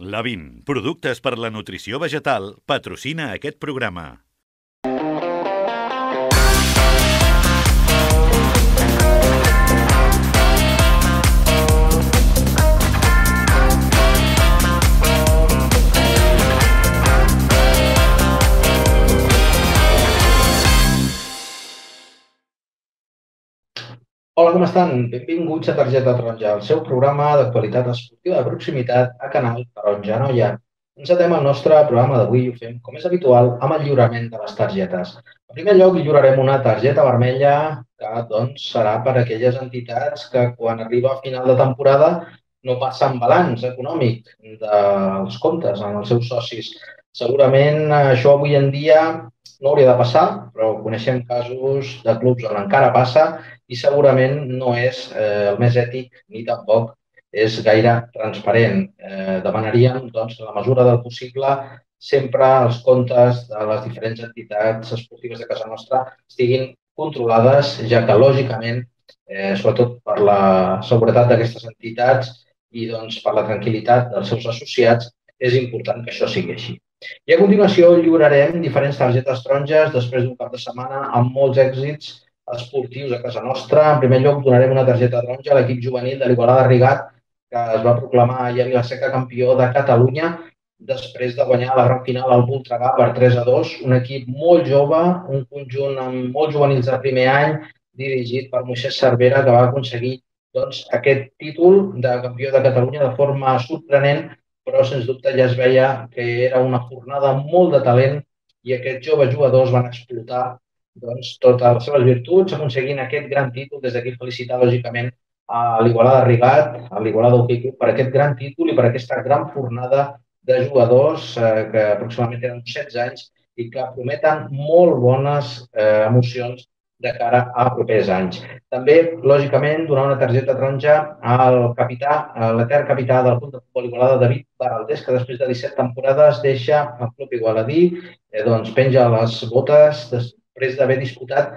Lavin, productes per la nutrició vegetal, patrocina aquest programa. Hola, com estan? Benvinguts a Targeta Taronja, el seu programa d'actualitat esportiva de proximitat a Canal Taronja Noia. Encetem el nostre programa d'avui i ho fem, com és habitual, amb el lliurament de les targetes. En primer lloc, lliurarem una targeta vermella que doncs, serà per a aquelles entitats que quan arriba a final de temporada no passen balanç econòmic dels comptes amb els seus socis. Segurament això avui en dia no hauria de passar, però coneixem casos de clubs on encara passa i segurament no és el més ètic ni tampoc és gaire transparent. Demanaríem, doncs, en la mesura del possible, sempre els comptes de les diferents entitats esportives de casa nostra estiguin controlades, ja que, lògicament, sobretot per la seguretat d'aquestes entitats i doncs, per la tranquil·litat dels seus associats, és important que això sigui així. I a continuació lliurarem diferents targetes taronges després d'un cap de setmana amb molts èxits esportius a casa nostra. En primer lloc donarem una targeta taronja a l'equip juvenil de l'Igualada Rigat, que es va proclamar ahir a Vila-seca campió de Catalunya després de guanyar la gran final al Voltregà per 3-2. Un equip molt jove, un conjunt amb molts juvenils de primer any, dirigit per Moisés Cervera, que va aconseguir doncs, aquest títol de campió de Catalunya de forma sorprenent, però sens dubte ja es veia que era una fornada amb molt de talent i aquests joves jugadors van explotar doncs, totes les seves virtuts, aconseguint aquest gran títol. Des d'aquí felicitar, lògicament, a l'Igualada Rigat, a l'Igualada Hockey Club, per aquest gran títol i per aquesta gran fornada de jugadors que aproximadament tenen uns 16 anys i que prometen molt bones emocions de cara a propers anys. També, lògicament, donar una targeta taronja al capità, l'etern capità del Club de Futbol Igualada, David Baraldés, que després de 17 temporades deixa el Club igualadí, doncs penja les botes després d'haver disputat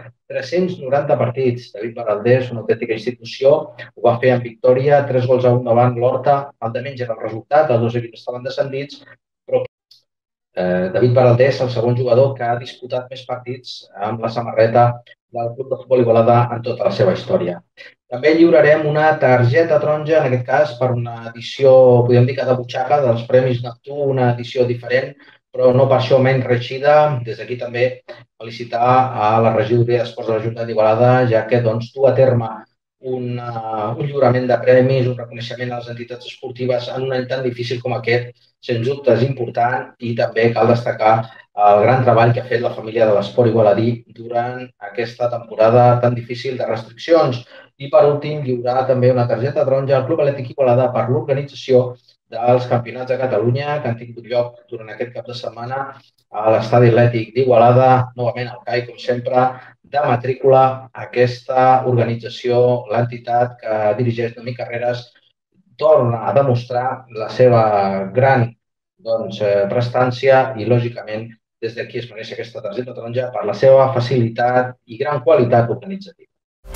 390 partits. David Baraldés, una autèntica institució, ho va fer amb victòria, 3-1 davant l'Horta. El de menys era el resultat, els dos equips estaven descendits, però David Baraldés, el segon jugador que ha disputat més partits amb la samarreta del Club de Futbol Igualada en tota la seva història. També lliurarem una targeta taronja, en aquest cas per una edició, podríem dir que de butxaca, dels Premis Neptú, una edició diferent, però no per això menys reeixida. Des d'aquí també felicitar a la regidoria d'Esports de l'Ajuntament d'Igualada, ja que doncs, du a terme un lliurament de premis, un reconeixement a les entitats esportives en un any tan difícil com aquest, sens dubte és important i també cal destacar el gran treball que ha fet la família de l'esport igualadí durant aquesta temporada tan difícil de restriccions. I per últim, lliurar també una targeta taronja al Club Atlètic Igualada per l'organització dels campionats de Catalunya que han tingut lloc durant aquest cap de setmana a l'Estadi Atlètic d'Igualada, novament al CAI, com sempre, de matrícula. Aquesta organització, l'entitat que dirigeix Noemí Carreras, torna a demostrar la seva gran prestància i, lògicament, des d'aquí es coneix aquesta targeta taronja per la seva facilitat i gran qualitat organitzativa.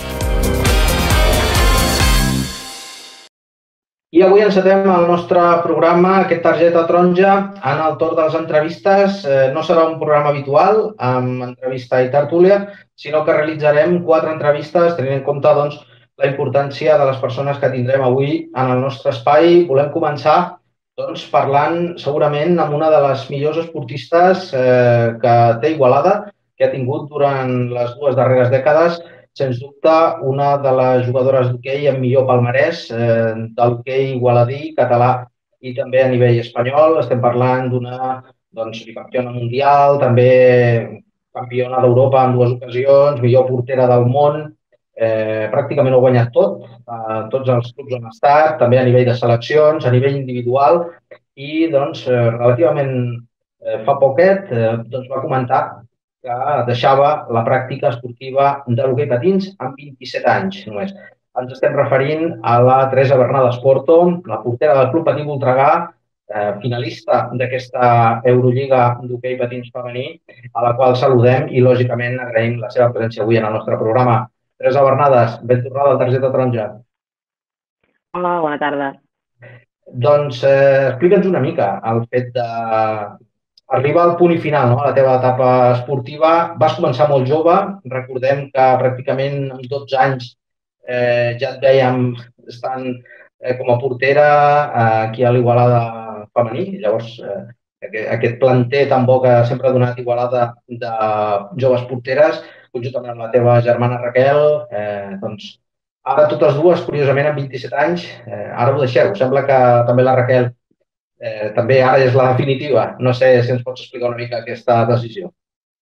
I avui encetem el nostre programa, aquest targeta taronja, en el torn de les entrevistes. No serà un programa habitual amb entrevista i tertúlia, sinó que realitzarem 4 entrevistes, tenint en compte doncs, la importància de les persones que tindrem avui en el nostre espai. Volem començar doncs, parlant segurament amb una de les millors esportistes que té Igualada, que ha tingut durant les 2 darreres dècades, sens dubte una de les jugadores d'hoquei amb millor palmarès del hoquei igualadí, català i també a nivell espanyol. Estem parlant d'una bicampiona mundial, també campiona d'Europa en 2 ocasions, millor portera del món, pràcticament ho ha guanyat tot, tots els clubs on ha estat, també a nivell de seleccions, a nivell individual i relativament fa poquet va comentar que deixava la pràctica esportiva de l'hoquei patins amb 27 anys només. Ens estem referint a la Teresa Bernades Porto, la portera del Club Patí Voltregà, finalista d'aquesta Eurolliga d'hoquei patins femení, a la qual saludem i, lògicament, agraïm la seva presència avui en el nostre programa. Teresa Bernades, ben tornada al targeta taronja. Hola, bona tarda. Doncs explica'ns una mica el fet de arribar al punt i final, no? A la teva etapa esportiva. Vas començar molt jove, recordem que pràcticament amb 12 anys ja et veiem estant com a portera aquí a l'Igualada femení. Llavors, aquest planter tan bo que sempre ha donat Igualada de joves porteres, conjuntament amb la teva germana Raquel, doncs ara totes dues, curiosament, amb 27 anys, ara ho deixeu. Sembla que també la Raquel també ara és la definitiva. No sé si ens pots explicar una mica aquesta decisió.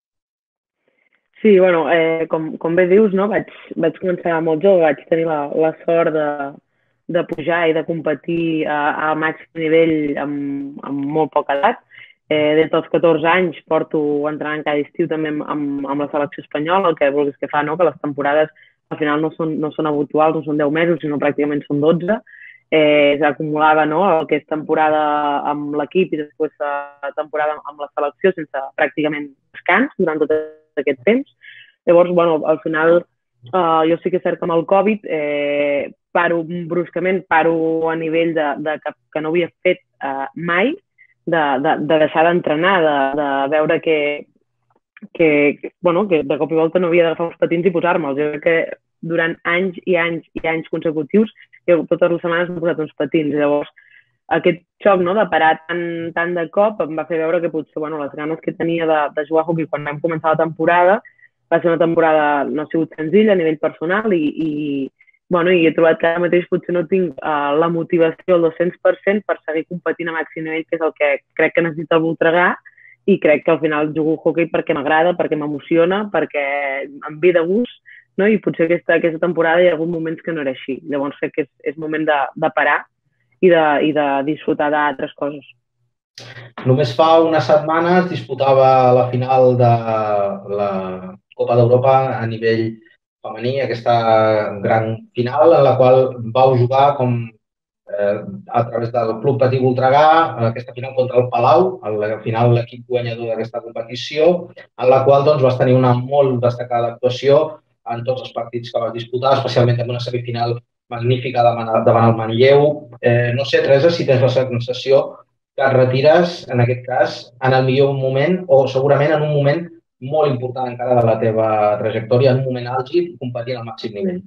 Sí, bueno, com bé dius, no? Vaig començar molt jove, vaig tenir la sort de pujar i de competir a màxim nivell amb molt poca edat. Des dels 14 anys porto entrenant cada estiu també amb la selecció espanyola, el que vulguis que fa, no? Que les temporades al final no són habituals, no són 10 mesos, sinó pràcticament són 12. S'acumulava, no? El que és temporada amb l'equip i després temporada amb la selecció sense pràcticament descans durant tot aquest temps. Llavors, bueno, al final jo sí que és cert que amb el Covid paro bruscament, paro a nivell que no havia fet mai, de deixar d'entrenar, de veure que de cop i volta no havia d'agafar els patins i posar-me'ls. Jo crec que durant anys i anys i anys consecutius jo totes les setmanes m'he posat uns patins. Llavors, aquest xoc, no, de parar tant de cop em va fer veure que potser les ganes que tenia de jugar a hoquei quan vam començar la temporada va ser una temporada, no ha sigut senzilla a nivell personal i he trobat que ara mateix potser no tinc la motivació al 200% per seguir competint a màxim nivell, que és el que crec que necessita el Voltregà, i crec que al final jugo a hoquei perquè m'agrada, perquè m'emociona, perquè em ve de gust, no? I potser aquesta temporada hi ha hagut moments que no era així. Llavors crec que és moment de parar i de disfrutar d'altres coses. Només fa unes setmanes disputava la final de la Copa d'Europa a nivell femení, aquesta gran final en la qual vau jugar a través del Club Patí Voltregà, aquesta final contra el Palau, al final l'equip guanyador d'aquesta competició, en la qual doncs, vas tenir una molt destacada actuació en tots els partits que vas disputar, especialment en una semifinal magnífica davant el Manlleu. No sé, Teresa, si tens la sensació que et retires, en aquest cas, en el millor moment o segurament en un moment molt important encara de la teva trajectòria, en un moment àlgid, competint al màxim nivell.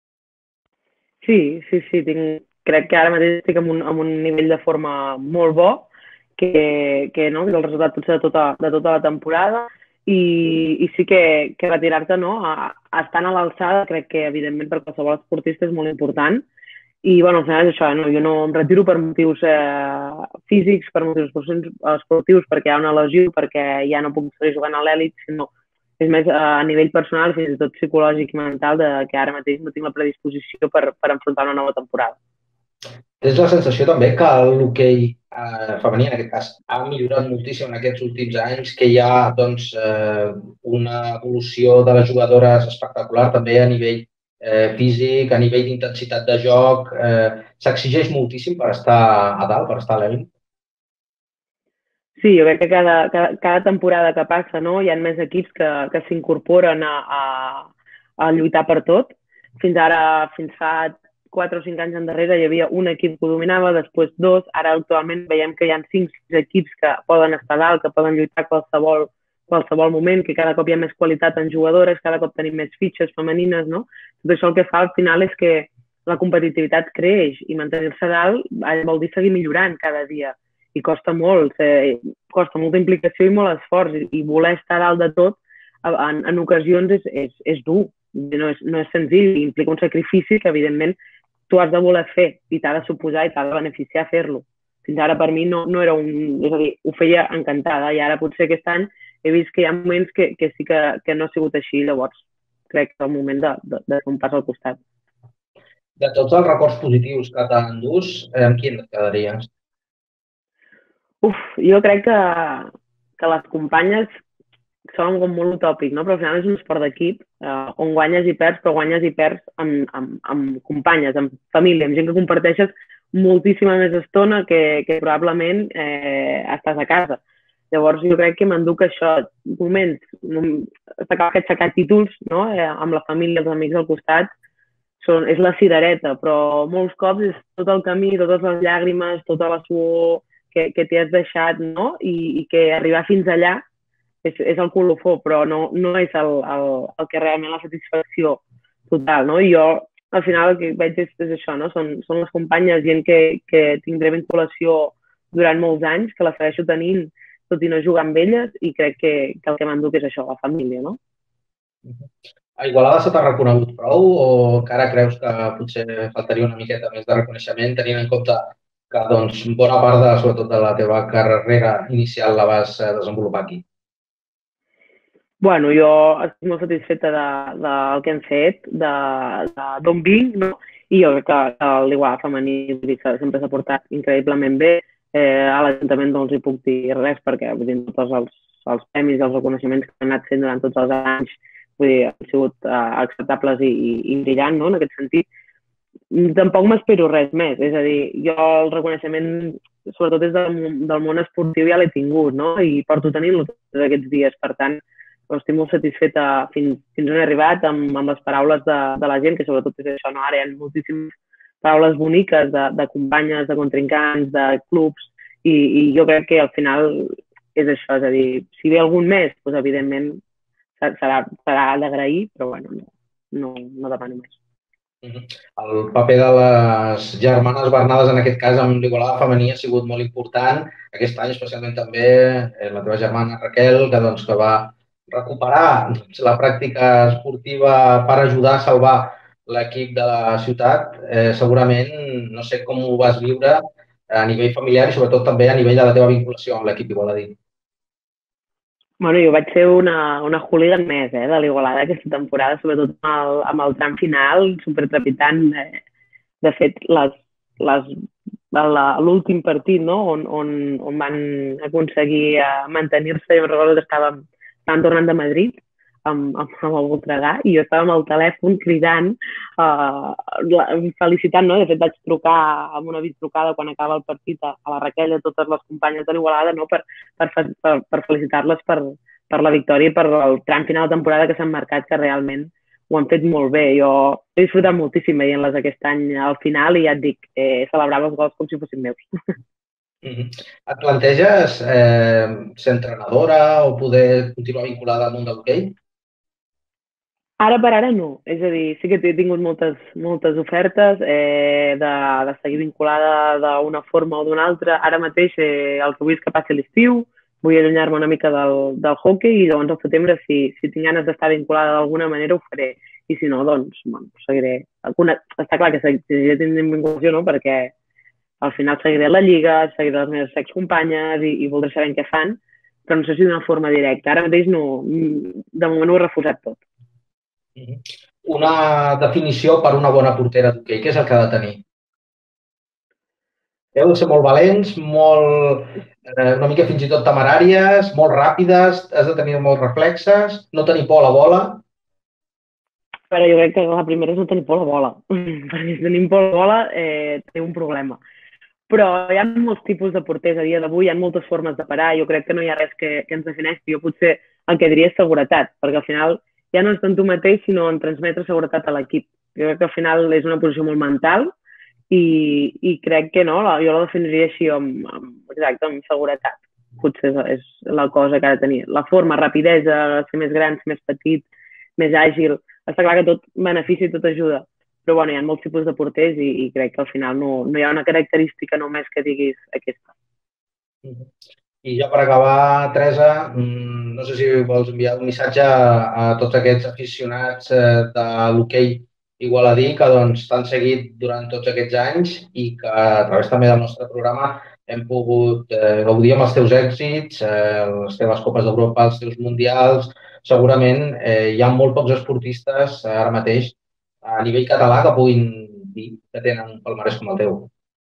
Sí. Crec que ara mateix estic en un nivell de forma molt bo, que és el resultat potser de tota la temporada, i sí que retirar-te, no, estant a l'alçada, crec que evidentment per qualsevol esportista és molt important. I al final és això, jo no em retiro per motius físics, per motius esportius, perquè hi ha una lesió, perquè ja no puc seguir jugant a l'elit, sinó és més a nivell personal, fins i tot psicològic i mental, que ara mateix no tinc la predisposició per enfrontar una nova temporada. Tens la sensació també que l'hoquei femení, en aquest cas, ha millorat moltíssim en aquests últims anys, que hi ha una evolució de les jugadores espectacular, també a nivell físic, a nivell d'intensitat de joc. S'exigeix moltíssim per estar a dalt, per estar a l'elit? Sí, jo crec que cada temporada que passa hi ha més equips que s'incorporen a lluitar per tot. Fins fa 4 o 5 anys endarrere hi havia un equip que ho dominava, després 2, ara actualment veiem que hi ha 5-6 equips que poden estar dalt, que poden lluitar qualsevol moment, que cada cop hi ha més qualitat en jugadores, cada cop tenim més fitxes femenines, no? Tot això el que fa al final és que la competitivitat creix i mantenir-se dalt vol dir seguir millorant cada dia i costa molt, costa molta implicació i molt esforç, i voler estar dalt de tot en ocasions és dur, no és senzill, implica un sacrifici que evidentment tu has de voler fer i t'ha de suposar i t'ha de beneficiar fer-lo. Fins ara per mi no era és a dir, ho feia encantada, i ara potser aquest any he vist que hi ha moments que sí que no ha sigut així, llavors crec que és el moment de fer un pas al costat. De tots els records positius que t'endús, amb quin et quedaries? Jo crec que les companyes sona com molt utòpic, no? Però al final és un esport d'equip on guanyes i perds, però guanyes i perds amb companyes, amb família, amb gent que comparteixes moltíssima més estona que probablement estàs a casa. Llavors jo crec que m'enduc això, moments, s'acaba d'aixecar títols, no? Amb la família, els amics al costat, és la cirereta, però molts cops és tot el camí, totes les llàgrimes, tota la suor que t'hi has deixat, no? I que arribar fins allà és el colofó, però no és el que realment la satisfacció total, no? I jo, al final, el que veig és això, no? Són les companyes, gent que tindré vinculació durant molts anys, que la segueixo tenint, tot i no jugar amb elles, i crec que el que m'enduc és això, la família, no? A Igualada se t'ha reconegut prou o encara creus que potser faltaria una miqueta més de reconeixement, tenint en compte que doncs, bona part, sobretot, de la teva carrera inicial la vas desenvolupar aquí? Bueno, jo estic molt satisfeta del que hem fet, d'on vinc, no? I jo crec que l'Igualada femení sempre s'ha portat increïblement bé. A l'Ajuntament no els hi puc dir res perquè tots els premis i els reconeixements que han anat fent durant tots els anys han sigut acceptables i brillants, no?, en aquest sentit. Tampoc m'espero res més, és a dir, jo el reconeixement, sobretot des del món esportiu, ja l'he tingut, no?, i porto tenint-lo tots aquests dies. Per tant, estic molt satisfeta fins on he arribat amb les paraules de la gent, que sobretot és això, no? Ara hi ha moltíssimes paraules boniques de companyes, de contrincants, de clubs, i jo crec que al final és això, és a dir, si ve algun més, doncs evidentment serà d'agrair, però bueno, no demano més. El paper de les germanes Bernades, en aquest cas, amb l'Igualada femení ha sigut molt important. Aquest any, especialment també, la teva germana Raquel, que va recuperar la pràctica esportiva per ajudar a salvar l'equip de la ciutat. Segurament, no sé com ho vas viure a nivell familiar i sobretot també a nivell de la teva vinculació amb l'equip igualadí. Bueno, jo vaig ser una hooligan més de l'Igualada aquesta temporada, sobretot amb el tram final, supertrepidant. De fet, l'últim partit, no?, on van aconseguir mantenir-se, jo recordo que estaven tornant de Madrid amb el Voltregà i jo estava amb el telèfon cridant, felicitant, no? De fet, vaig trucar amb una videotrucada quan acaba el partit a la Raquel i a totes les companyes de l'Igualada, no?, per felicitar-les per la victòria i per el tram final de temporada que s'han marcat, que realment ho han fet molt bé. Jo he disfrutat moltíssim veient-les aquest any al final i ja et dic, celebrava els gols com si fossin meus. Et planteges ser entrenadora o poder continuar vinculada al món del hoquei? Ara per ara no, és a dir, sí que he tingut moltes ofertes de seguir vinculada d'una forma o d'una altra. Ara mateix el que vull és que passi l'estiu, vull allunyar-me una mica del hoquei i llavors al setembre, si tinc ganes d'estar vinculada d'alguna manera, ho faré. I si no, doncs, bueno, seguiré. Està clar que seguiré tenint vinculació, no?, perquè al final seguiré la lliga, seguiré les meves excompanyes i voldré saber què fan, però no sé si d'una forma directa. Ara mateix no, de moment ho he refusat tot. Una definició per una bona portera d'hoquei, què és el que ha de tenir? Heu de ser molt valents, una mica fins i tot temeràries, molt ràpides, has de tenir molts reflexes, no tenir por a la bola. Però jo crec que la primera és no tenir por a la bola, perquè si tenim por a la bola té un problema. Però hi ha molts tipus de porters a dia d'avui, hi ha moltes formes de parar, jo crec que no hi ha res que ens defineixi. Jo potser el que diria és seguretat, perquè al final ja no és tant tu mateix, sinó en transmetre seguretat a l'equip. Jo crec que al final és una posició molt mental i crec que no, jo la definiria així amb seguretat. Potser és la cosa que ha de tenir. La forma, rapidesa, ser més gran, ser més petit, més àgil. Està clar que tot beneficia i tot ajuda. Però bueno, hi ha molts tipus de porters i crec que al final no hi ha una característica només que diguis aquesta. I ja per acabar, Teresa, no sé si vols enviar un missatge a tots aquests aficionats de l'hoquei igualadí que t'han seguit durant tots aquests anys i que a través també del nostre programa hem pogut gaudir amb els teus èxits, les teves Copes d'Europa, els teus Mundials. Segurament hi ha molt pocs esportistes ara mateix a nivell català que puguin dir que tenen un palmarès com el teu.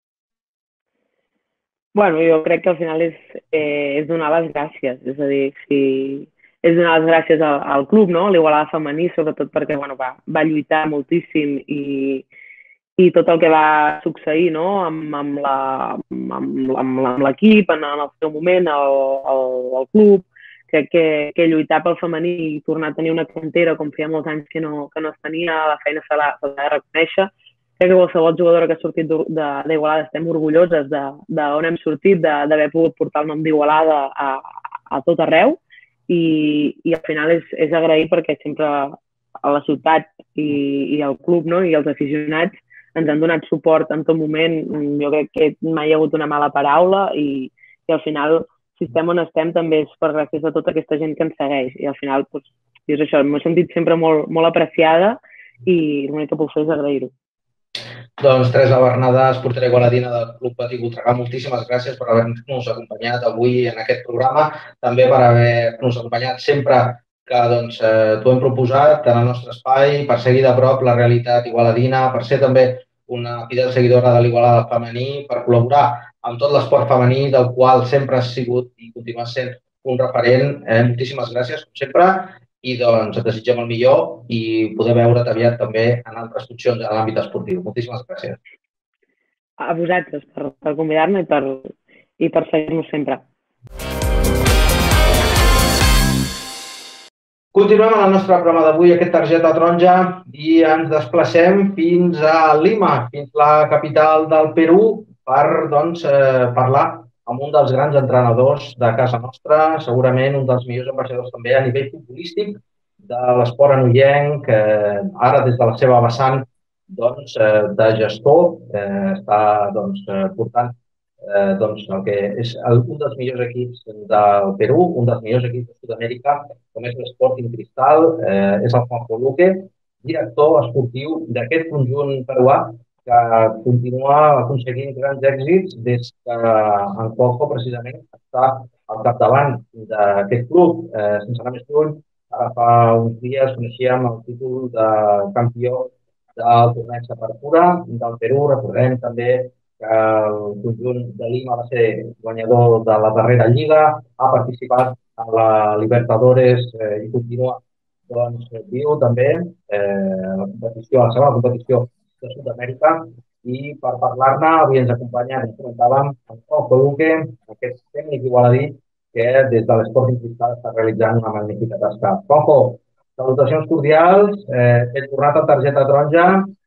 Bueno, jo crec que al final és donar les gràcies, és a dir, és donar les gràcies al club, no?, a l'Igualada femení, sobretot perquè va lluitar moltíssim i tot el que va succeir, no?, amb l'equip, en el seu moment, el club, crec que lluitar pel femení i tornar a tenir una cantera com feia molts anys que no es tenia, la feina se l'ha de reconèixer. Crec que qualsevol jugadora que ha sortit d'Igualada estem orgulloses d'on hem sortit, d'haver pogut portar el nom d'Igualada a tot arreu i al final és agrair perquè sempre a la ciutat i el club, no? I els aficionats ens han donat suport en tot moment. Jo crec que mai hi ha hagut una mala paraula i al final, si estem on estem, també és per gràcies a tota aquesta gent que ens segueix. I al final, doncs, és això, m'he sentit sempre molt, molt apreciada i l'únic que puc fer és agrair-ho. Doncs Teresa Bernades, portera igualadina del Club Patí Voltregà, moltíssimes gràcies per haver-nos acompanyat avui en aquest programa, també per haver-nos acompanyat sempre que t'ho hem proposat en el nostre espai, per seguir de prop la realitat igualadina, per ser també una fidel seguidora de l'Igualada femení, per col·laborar amb tot l'esport femení, del qual sempre has sigut i continues sent un referent. Moltíssimes gràcies, com sempre, i et desitgem el millor i poder veure't aviat també en altres funcions en l'àmbit esportiu. Moltíssimes gràcies. A vosaltres per convidar-me i per seguir-nos sempre. Continuem en el nostre programa d'avui, aquest targeta taronja, i ens desplacem fins a Lima, fins a la capital del Perú, per parlar amb un dels grans entrenadors de casa nostra, segurament un dels millors ambaixadors també a nivell futbolístic de l'esport anoienc, ara des de la seva vessant de gestor, està portant el que és un dels millors equips del Perú, un dels millors equips de Sud-amèrica, com és l'Sporting Cristal, és el Juanjo Luque, director esportiu d'aquest conjunt peruà, que continua aconseguint grans èxits des que en Juanjo, precisament, està al capdavant d'aquest club. Sense anar més lluny, ara fa uns dies coneixíem el títol de campió del torneig d'Apertura del Perú. Recordem també que el conjunt de Lima va ser guanyador de la darrera lliga, ha participat a la Libertadores i continua viu també la segona competició de Sud-amèrica, i per parlar-ne avui ens acompanya, ens comentàvem, en Juanjo Luque, aquest tècnic igualadí que des de l'Sporting Cristal està realitzant una magnífica tasca. Juanjo, salutacions cordials, he tornat a targeta taronja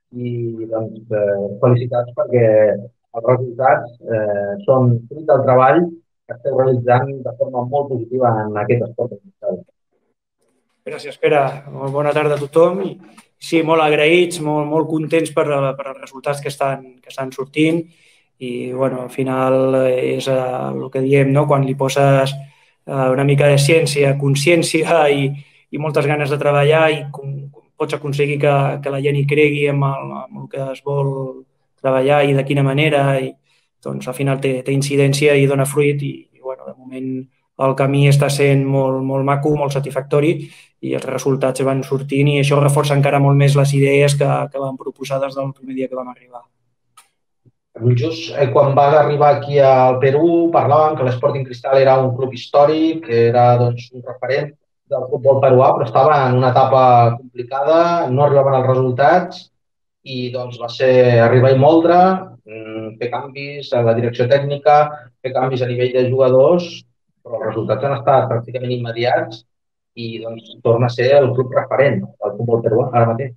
i felicitats perquè els resultats són fruit del treball que esteu realitzant de forma molt positiva en aquest Sporting Cristal. Gràcies, Pere. Molt bona tarda a tothom. Sí, molt agraïts, molt contents per els resultats que estan sortint i, al final, és el que diem, quan li poses una mica de ciència, consciència i moltes ganes de treballar i pots aconseguir que la gent hi cregui amb el que es vol treballar i de quina manera, i doncs al final té incidència i dona fruit i, de moment, el camí està sent molt maco, molt satisfactori i els resultats van sortint i això reforça encara molt més les idees que vam proposar des del primer dia que vam arribar. Just quan vas arribar aquí al Perú parlàvem que l'Sporting Cristal era un club històric, que era un referent del futbol peruà, però estava en una etapa complicada, no arribaven els resultats i va ser arribar i moldre, fer canvis a la direcció tècnica, fer canvis a nivell de jugadors, però els resultats han estat pràcticament immediats i torna a ser el club referent del futbol peruà ara mateix.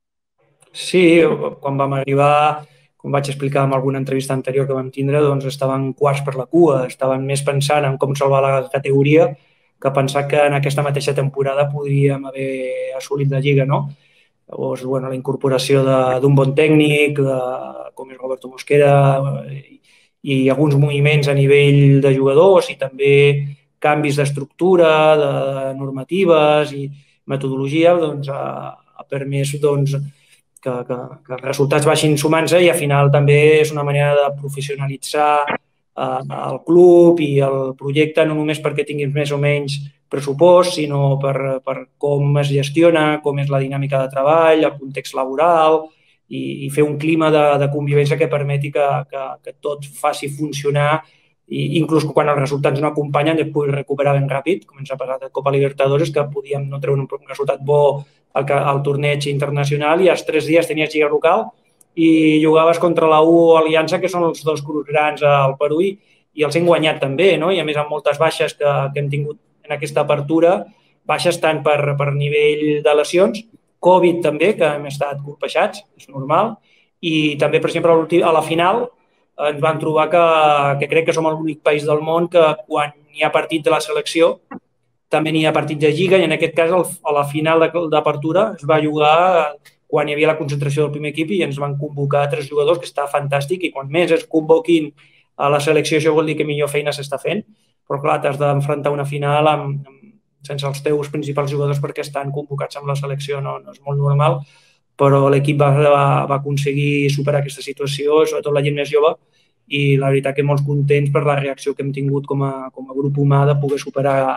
Sí, quan vam arribar, com vaig explicar en alguna entrevista anterior que vam tindre, estaven quarts per la cua, estaven més pensant en com salvar la categoria que pensar que en aquesta mateixa temporada podríem haver assolit la Lliga, no? Llavors, la incorporació d'un bon tècnic, com és Roberto Mosquera, i alguns moviments a nivell de jugadors i també canvis d'estructura, de normatives i metodologia, ha permès que els resultats vagin sumant-se i al final també és una manera de professionalitzar el club i el projecte, no només perquè tinguis més o menys pressupost, sinó per com es gestiona, com és la dinàmica de treball, el context laboral i fer un clima de convivència que permeti que tot faci funcionar i inclús quan els resultats no acompanyen et puguis recuperar ben ràpid, com ens ha passat a Copa Libertadores, que podíem no treure un resultat bo al torneig internacional i als 3 dies tenies lliga local i jugaves contra la U Aliança, que són els dos clubs grans al Perú, i els hem guanyat també, no? I a més amb moltes baixes que hem tingut en aquesta apertura, baixes tant per nivell de lesions, Covid també, que hem estat colpejats, és normal, i també, per exemple, a la final ens vam trobar que crec que som l'únic país del món que quan hi ha partit de la selecció també n'hi ha partit de Lliga i en aquest cas a la final d'apertura es va jugar quan hi havia la concentració del primer equip i ens van convocar 3 jugadors, que està fantàstic, i quan més es convoquin a la selecció això vol dir que millor feina s'està fent, però clar, t'has d'enfrontar una final sense els teus principals jugadors perquè estan convocats amb la selecció, no és molt normal, però l'equip va aconseguir superar aquesta situació, sobretot la gent més jove, i la veritat que molt contents per la reacció que hem tingut com a grup humà de poder superar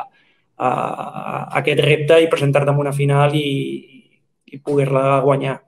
aquest repte i presentar-te en una final i poder-la guanyar.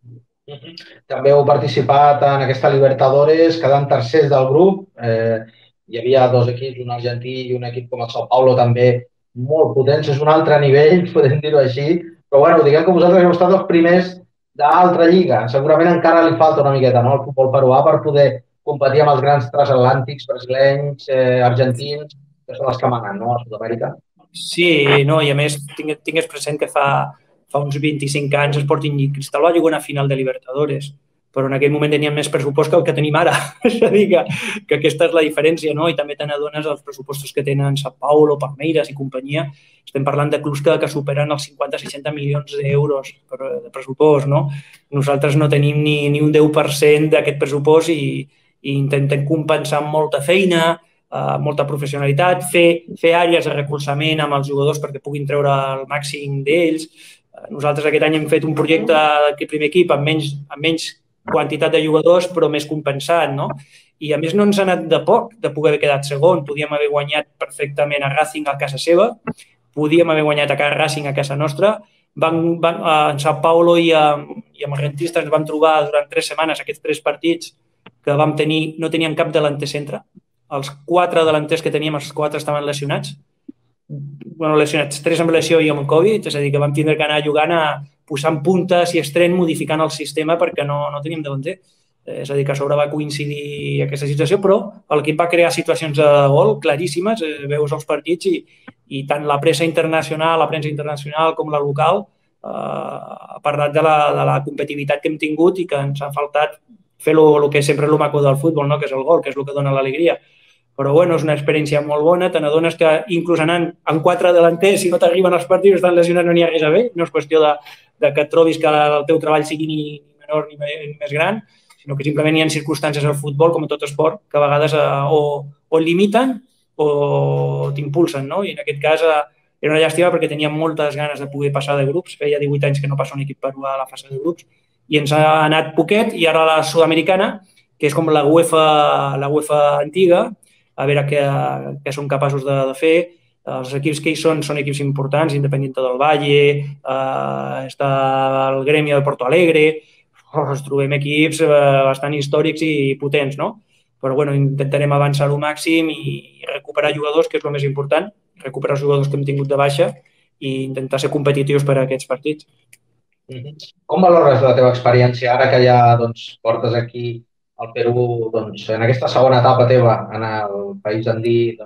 També heu participat en aquesta Libertadores, quedant tercers del grup. Hi havia 2 equips, un argentí i un equip com el São Paulo també molt potents. És un altre nivell, podem dir-ho així. Però bueno, diguem que vosaltres heu estat els primers d'altra lliga. Segurament encara li falta una miqueta, no?, al futbol peruà per poder competir amb els grans transatlàntics, brasilenys, argentins, que són els que manen, no?, a Sud-amèrica. Sí, no, i a més tingues present que fa uns 25 anys Sporting Cristal va jugar una final de Libertadores, però en aquell moment teníem més pressupost que el que tenim ara. És a dir, que aquesta és la diferència, no? I també te n'adones els pressupostos que tenen São Paulo, Palmeiras i companyia. Estem parlant de clubs que superen els 50-60 milions d'euros de pressupost, no? Nosaltres no tenim ni un 10% d'aquest pressupost i intentem compensar amb molta feina, molta professionalitat, fer àrees de recolzament amb els jugadors perquè puguin treure el màxim d'ells. Nosaltres aquest any hem fet un projecte d'aquest primer equip amb menys quantitat de jugadors però més compensat, no? I a més no ens ha anat de poc de poder haver quedat segon. Podíem haver guanyat perfectament a Racing a casa seva, podíem haver guanyat a Racing a casa nostra. En São Paulo i amb els rentistes ens vam trobar durant 3 setmanes aquests 3 partits que vam tenir, no tenien cap delanter centre. Els 4 delanters que teníem, els 4 estaven lesionats. Lesionats, 3 amb lesió i amb Covid, és a dir, que vam tindre que anar jugant posant puntes i estren, modificant el sistema perquè no teníem delanter. És a dir, que a sobre va coincidir aquesta situació, però l'equip va crear situacions de gol claríssimes, veus els partits i tant la premsa internacional com la local ha parlat de la competitivitat que hem tingut i que ens ha faltat fer el que sempre és el maco del futbol, no? Que és el gol, que és el que dona l'alegria. Però bueno, és una experiència molt bona, te n'adones que inclús anant amb 4 delanters, si no t'arriben els partits, estan lesionats, no n'hi ha res a fer, no és qüestió de que et trobis que el teu treball sigui ni menor ni més gran, sinó que simplement hi ha circumstàncies al futbol, com a tot esport, que a vegades o et limiten o t'impulsen, no? I en aquest cas era una llàstima perquè teníem moltes ganes de poder passar de grups, feia 18 anys que no passa un equip peruà a la fase de grups, i ens ha anat poquet, i ara la sud-americana, que és com la UEFA antiga, a veure què són capaços de fer. Els equips que hi són equips importants, Independiente del Valle, està el Gremio de Porto Alegre, ens trobem equips bastant històrics i potents, no? Però bueno, intentarem avançar al màxim i recuperar jugadors, que és el més important, recuperar els jugadors que hem tingut de baixa i intentar ser competitius per a aquests partits. Com valores la teva experiència ara que ja portes aquí al Perú, en aquesta segona etapa teva en el país andí,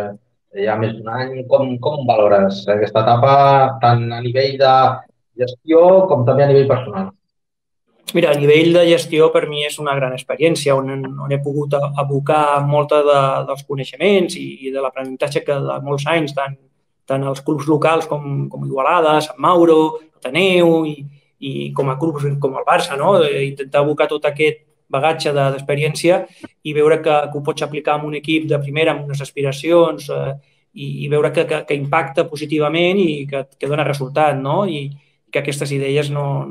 ja més d'un any? Com valores aquesta etapa tant a nivell de gestió com també a nivell personal? Mira, a nivell de gestió per mi és una gran experiència on he pogut abocar molt dels coneixements i de l'aprenentatge que de molts anys, tant als clubs locals com Igualada, Sant Mauro, Ateneu i com a clubs com el Barça, no? Intentar abocar tot aquest bagatge d'experiència i veure que ho pots aplicar en un equip de primera amb unes aspiracions i veure que impacta positivament i que dona resultat, no? I que aquestes idees no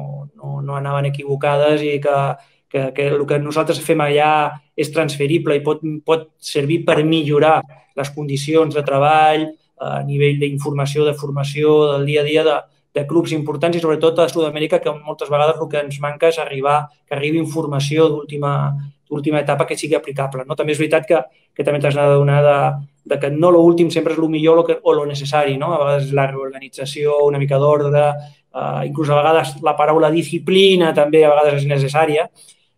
anaven equivocades i que el que nosaltres fem allà és transferible i pot servir per millorar les condicions de treball, a nivell d'informació, de formació, del dia a dia de clubs importants i sobretot a Sud-amèrica, que moltes vegades el que ens manca és que arribi informació d'última etapa que sigui aplicable. També és veritat que també t'has d'adonar que no l'últim sempre és el millor o el necessari. A vegades la reorganització, una mica d'ordre, inclús a vegades la paraula disciplina també a vegades és necessària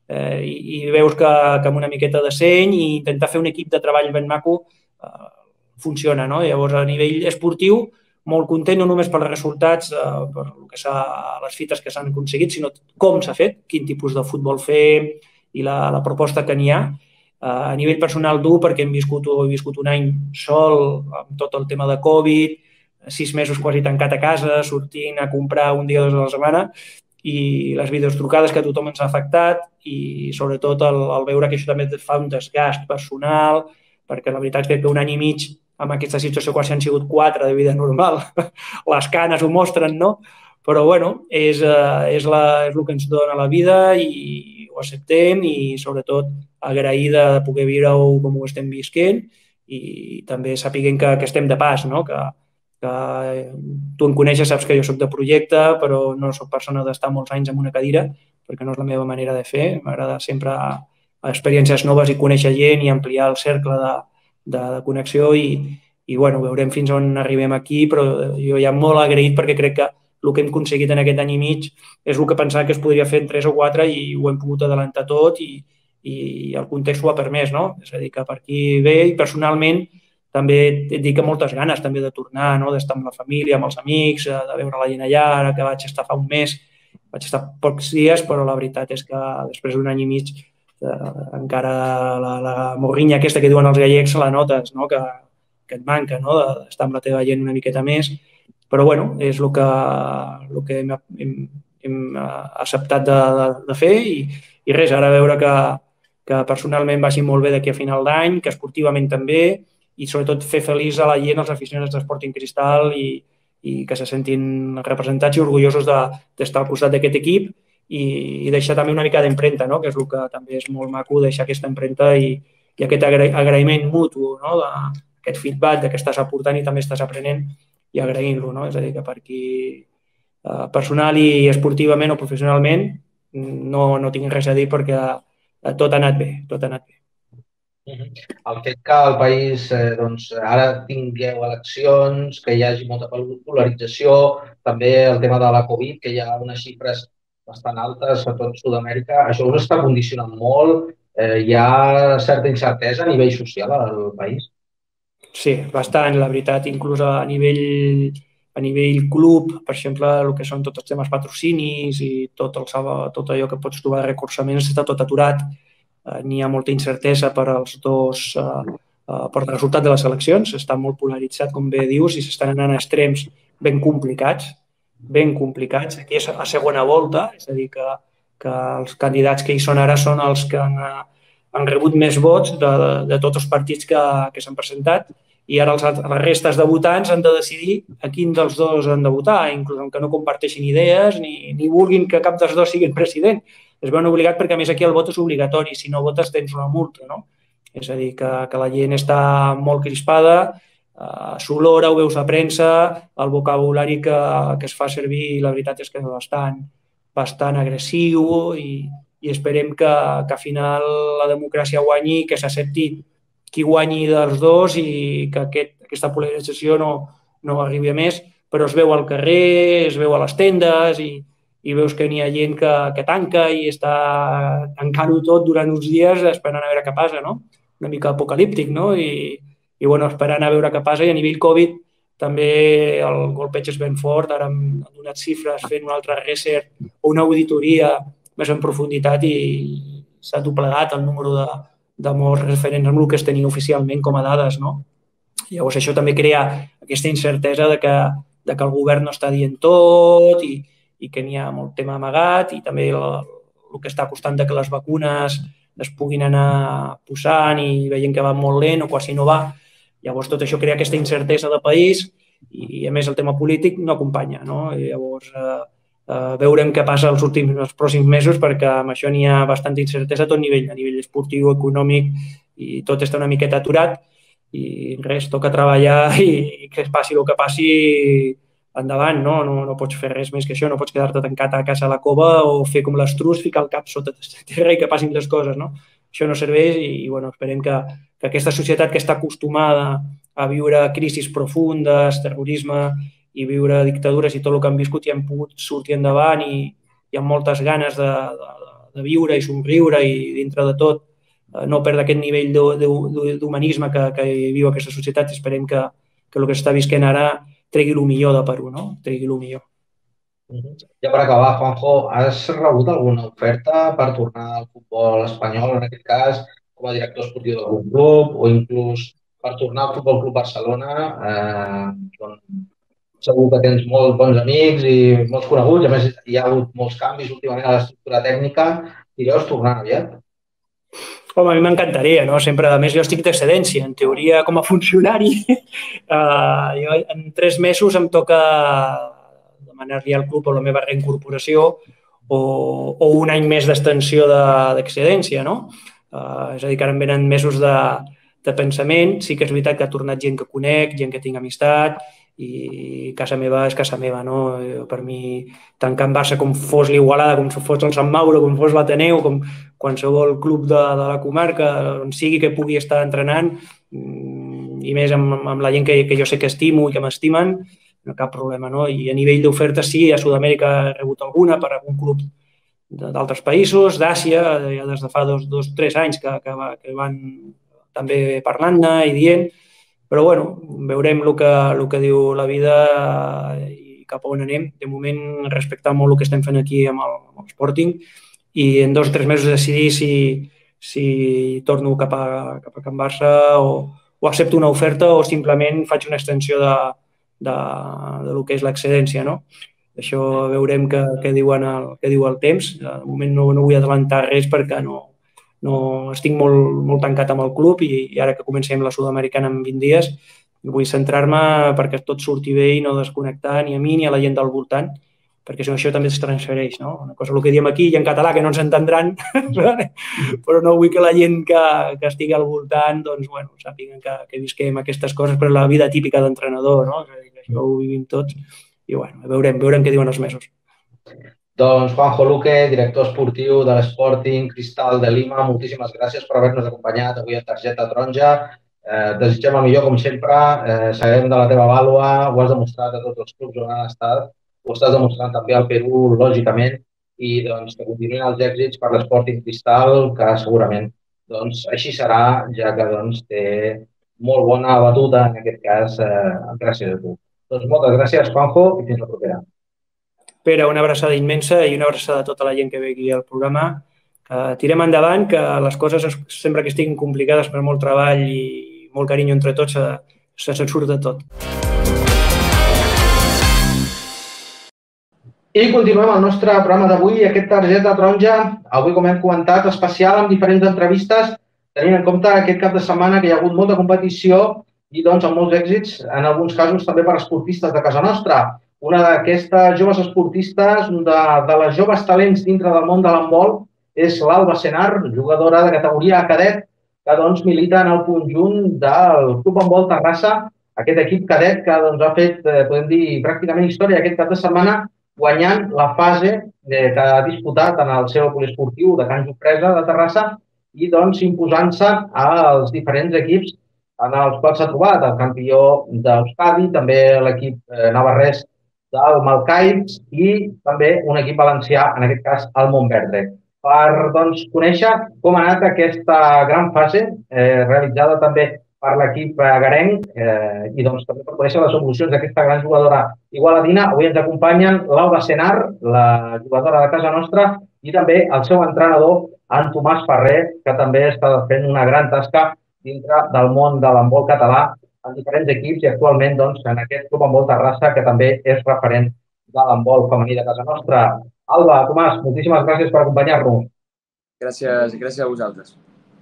i veus que amb una miqueta de seny i intentar fer un equip de treball ben maco funciona, no? Llavors, a nivell esportiu, molt content, no només pels resultats, per les fites que s'han aconseguit, sinó com s'ha fet, quin tipus de futbol fer i la proposta que n'hi ha. A nivell personal dur, perquè he viscut un any sol, amb tot el tema de Covid, 6 mesos quasi tancat a casa, sortint a comprar un dia o 2 a la setmana, i les videotrucades que a tothom ens ha afectat, i sobretot el veure que això també fa un desgast personal, perquè la veritat és que un any i mig amb aquesta situació quasi han sigut 4 de vida normal. Les canes ho mostren, no? Però, bueno, és el que ens dona la vida i ho acceptem i, sobretot, agrair de poder viure-ho com ho estem visquent i també sapiguem que estem de pas, no? Que tu em coneixes, saps que jo soc de projecte, però no soc persona d'estar molts anys en una cadira, perquè no és la meva manera de fer. M'agrada sempre experiències noves i conèixer gent i ampliar el cercle de connexió i bueno, veurem fins on arribem aquí, però jo ja molt agraït perquè crec que el que hem aconseguit en aquest any i mig és el que pensava que es podria fer en 3 o 4 i ho hem pogut adelantar tot i el context ho ha permès, no? És a dir, que per aquí ve i personalment també et dic que moltes ganes també de tornar, no? D'estar amb la família, amb els amics, de veure la gent allà, ara que vaig estar fa un mes, vaig estar pocs dies, però la veritat és que després d'un any i mig encara la morrinya aquesta que diuen els gallecs la notes, no? Que et manca, no? D'estar amb la teva gent una miqueta més, però bueno, és el que hem acceptat de fer i res, ara veure que personalment vagi molt bé d'aquí a final d'any, que esportivament també, i sobretot fer feliç a la gent, als aficionats d'Sporting Cristal i que se sentin representats i orgullosos d'estar al costat d'aquest equip i deixar també una mica d'empremta, no? Que és el que també és molt maco, deixar aquesta empremta i aquest agraïment mutu, no? Aquest feedback que estàs aportant i també estàs aprenent i agraint-lo, no? És a dir, que per aquí personal i esportivament o professionalment no tinc res a dir perquè tot ha anat bé, tot ha anat bé. El fet que el país ara tingueu eleccions, que hi hagi molta polarització, també el tema de la Covid, que hi ha unes xifres bastant altes a tot Sud-amèrica, això us està condicionant molt? Hi ha certa incertesa a nivell social al país? Sí, bastant, la veritat, inclús a nivell club, per exemple, el que són tots els temes patrocinis i tot allò que pots trobar de recolzaments està tot aturat. N'hi ha molta incertesa per als dos, per el resultat de les eleccions, està molt polaritzat, com bé dius, i s'estan anant a extrems ben complicats. Aquí és a segona volta, és a dir, que els candidats que hi són ara són els que han rebut més vots de tots els partits que s'han presentat i ara les restes de votants han de decidir a quin dels dos han de votar, inclús que no comparteixin idees ni vulguin que cap dels dos siguin president. Es veuen obligats perquè, a més, aquí el vot és obligatori. Si no votes, tens una multa, no? És a dir, que la gent està molt crispada, s'olora, ho veus a premsa, el vocabulari que es fa servir, la veritat és que és bastant agressiu i esperem que al final la democràcia guanyi, que s'accepti qui guanyi dels dos i que aquesta polarització no arribi a més, però es veu al carrer, es veu a les tendes i veus que n'hi ha gent que tanca i està tancant-ho tot durant uns dies esperant a veure què passa, no? Una mica apocalíptic, no? I bueno, esperant a veure què passa. I a nivell Covid també el golpeig és ben fort. Ara hem donat xifres fent un altre research o una auditoria més en profunditat i s'ha doblegat el número de morts referents amb el que es tenia oficialment com a dades, no? Llavors això també crea aquesta incertesa de que el govern no està dient tot i que n'hi ha molt tema amagat i també el que està costant que les vacunes es puguin anar posant i veient que va molt lent o quasi no va. Llavors tot això crea aquesta incertesa de país i a més el tema polític no acompanya, no? I llavors veurem què passa els pròxims mesos perquè amb això n'hi ha bastanta incertesa a tot nivell, a nivell esportiu, econòmic i tot està una miqueta aturat i res, toca treballar i que passi el que passi endavant, no pots fer res més que això, no pots quedar-te tancat a casa a la cova o fer com l'estrus, ficar el cap sota terra i que passin les coses, no? Això no serveix i bueno, esperem que aquesta societat que està acostumada a viure crisis profundes, terrorisme i viure dictadures i tot el que han viscut i han pogut sortir endavant i amb moltes ganes de viure i somriure i dintre de tot no perdre aquest nivell d'humanisme que viu aquesta societat. Esperem que el que està visquent ara tregui el millor de Perú, no? Tregui el millor. Ja per acabar, Juanjo, has rebut alguna oferta per tornar al futbol espanyol, en aquest cas, com a director esportiu d'algun club, o inclús per tornar al Futbol Club Barcelona? Segur que tens molts bons amics i molts coneguts, a més hi ha hagut molts canvis últimament a l'estructura tècnica. I deus tornar aviat? Home, a mi m'encantaria, no? Sempre, a més, jo estic d'excedència. En teoria, com a funcionari, jo en 3 mesos em toca demanar-li al club la meva reincorporació o un any més d'extensió d'excedència, no? És a dir, que ara em venen mesos de pensament. Sí que és veritat que ha tornat gent que conec, gent que tinc amistat, i casa meva és casa meva, no? Per mi, tant Can Barça com fos l'Igualada, com fos el Sant Mauro, com fos l'Ateneu, com qualsevol club de la comarca, on sigui que pugui estar entrenant, i més amb la gent que jo sé que estimo i que m'estimen, no cap problema, no? I a nivell d'oferta, sí, a Sud-amèrica he rebut alguna per algun club d'altres països, d'Àsia, ja des de fa 2-3 anys que van també parlant-ne i dient, però bueno, veurem el que diu la vida i cap a on anem. De moment, respectar molt el que estem fent aquí amb el Sporting, i en 2 o 3 mesos decidir si torno cap a Can Barça o accepto una oferta o simplement faig una extensió del que és l'excedència, no? Això veurem què diu el temps. De moment no vull adelantar res perquè no estic molt tancat amb el club, i ara que comencem la Sud-americana en 20 dies vull centrar-me perquè tot surti bé i no desconnectar ni a mi ni a la gent del voltant, perquè això també es transfereix, no? Una cosa el que diem aquí i en català, que no ens entendran, però no vull que la gent que estigui al voltant doncs, bueno, sàpiguen que visquem aquestes coses, però la vida típica d'entrenador, no? Que això ho vivim tots, i bueno, veurem què diuen els mesos. Doncs Juanjo Luque, director esportiu de l'Sporting Cristal de Lima, moltíssimes gràcies per haver-nos acompanyat avui a Targeta Taronja. Desitgem el millor, com sempre. Sabem de la teva vàlua, ho has demostrat a tots els clubs on has estat, ho estàs demostrant també al Perú, lògicament, i doncs que continuïn els èxits per l'Sporting Cristal, que segurament doncs, així serà, ja que doncs, té molt bona batuda, en aquest cas, gràcies a tu. Doncs moltes gràcies, Juanjo, i fins la propera. Pere, una abraçada immensa i una abraçada a tota la gent que ve aquí al programa. Tirem endavant, que les coses, sempre que estiguin complicades per molt treball i molt carinyo entre tots, se'n surt de tot. I continuem el nostre programa d'avui, aquest Targeta Taronja. Avui, com hem comentat, especial amb diferents entrevistes, tenint en compte aquest cap de setmana que hi ha hagut molta competició i doncs amb molts èxits, en alguns casos també per esportistes de casa nostra. Una d'aquestes joves esportistes, de les joves talents dintre del món de l'handbol, és l'Alba Senar, jugadora de categoria cadet, que doncs, milita en el conjunt del Club Handbol Terrassa, aquest equip cadet que doncs, ha fet, podem dir, pràcticament història aquest cap de setmana, guanyant la fase que ha disputat en el seu poliesportiu de Can Jofresa de Terrassa i doncs, imposant-se als diferents equips en els quals s'ha trobat, el campió d'Euskadi, també l'equip navarrès del Malcaix i també un equip valencià, en aquest cas el Montverde. Per doncs, conèixer com ha anat aquesta gran fase, realitzada també per l'equip garenc, i doncs, també per conèixer les evolucions d'aquesta gran jugadora igualadina, avui ens acompanyen l'Alba Senar, la jugadora de casa nostra, i també el seu entrenador, en Tomàs Ferrer, que també està fent una gran tasca dintre del món de l'handbol català en diferents equips i actualment doncs, en aquest Club Handbol Terrassa, que també és referent de l'handbol femení de casa nostra. Alba, Tomàs, moltíssimes gràcies per acompanyar-nos. Gràcies a vosaltres.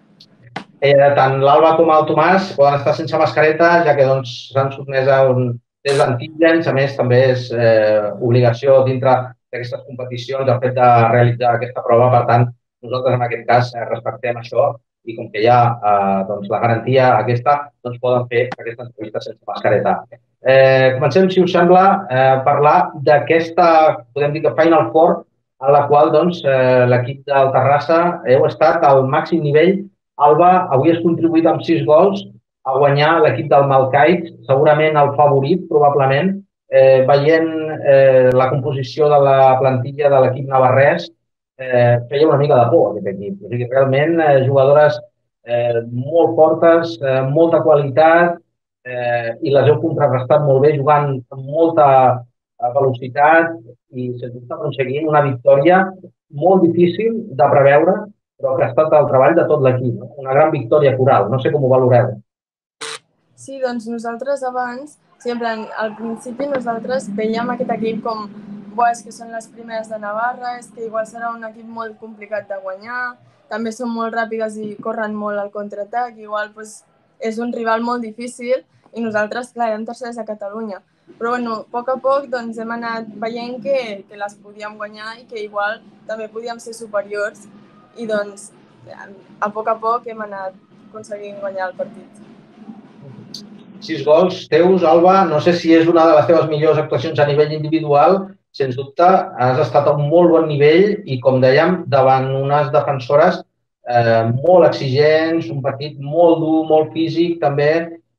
Tant l'Alba com el Tomàs poden estar sense mascareta, ja que s'han sotmès a un test d'antígens. A més, també és obligació dintre d'aquestes competicions el fet de realitzar aquesta prova. Per tant, nosaltres en aquest cas respectem això i com que hi ha la garantia aquesta, doncs poden fer aquesta entrevista sense mascareta. Comencem, si us sembla, a parlar d'aquesta, podem dir que Final Four, en la qual l'equip del Terrassa heu estat al màxim nivell. Alba, avui has contribuït amb 6 gols a guanyar l'equip del Malcaix, segurament el favorit, probablement, veient la composició de la plantilla de l'equip navarrès, feia una mica de por aquest equip. O sigui, realment, jugadores molt fortes, molta qualitat, i les heu contrarrestat molt bé, jugant amb molta velocitat i sens dubte aconseguint una victòria molt difícil de preveure, però que ha estat el treball de tot l'equip. No? Una gran victòria coral. No sé com ho valoreu. Sí, doncs nosaltres abans, sempre al principi nosaltres veiem aquest equip com és que són les primeres de Navarra, és que igual serà un equip molt complicat de guanyar, també són molt ràpides i corren molt al contraatac, igual és un rival molt difícil i nosaltres, clar, érem tercers a Catalunya. Però bueno, a poc doncs, hem anat veient que les podíem guanyar i que igual també podíem ser superiors i doncs a poc hem anat aconseguint guanyar el partit. 6 gols teus, Alba. No sé si és una de les teves millors actuacions a nivell individual. Sens dubte, has estat a un molt bon nivell i, com dèiem, davant unes defensores molt exigents, un partit molt dur, molt físic, també.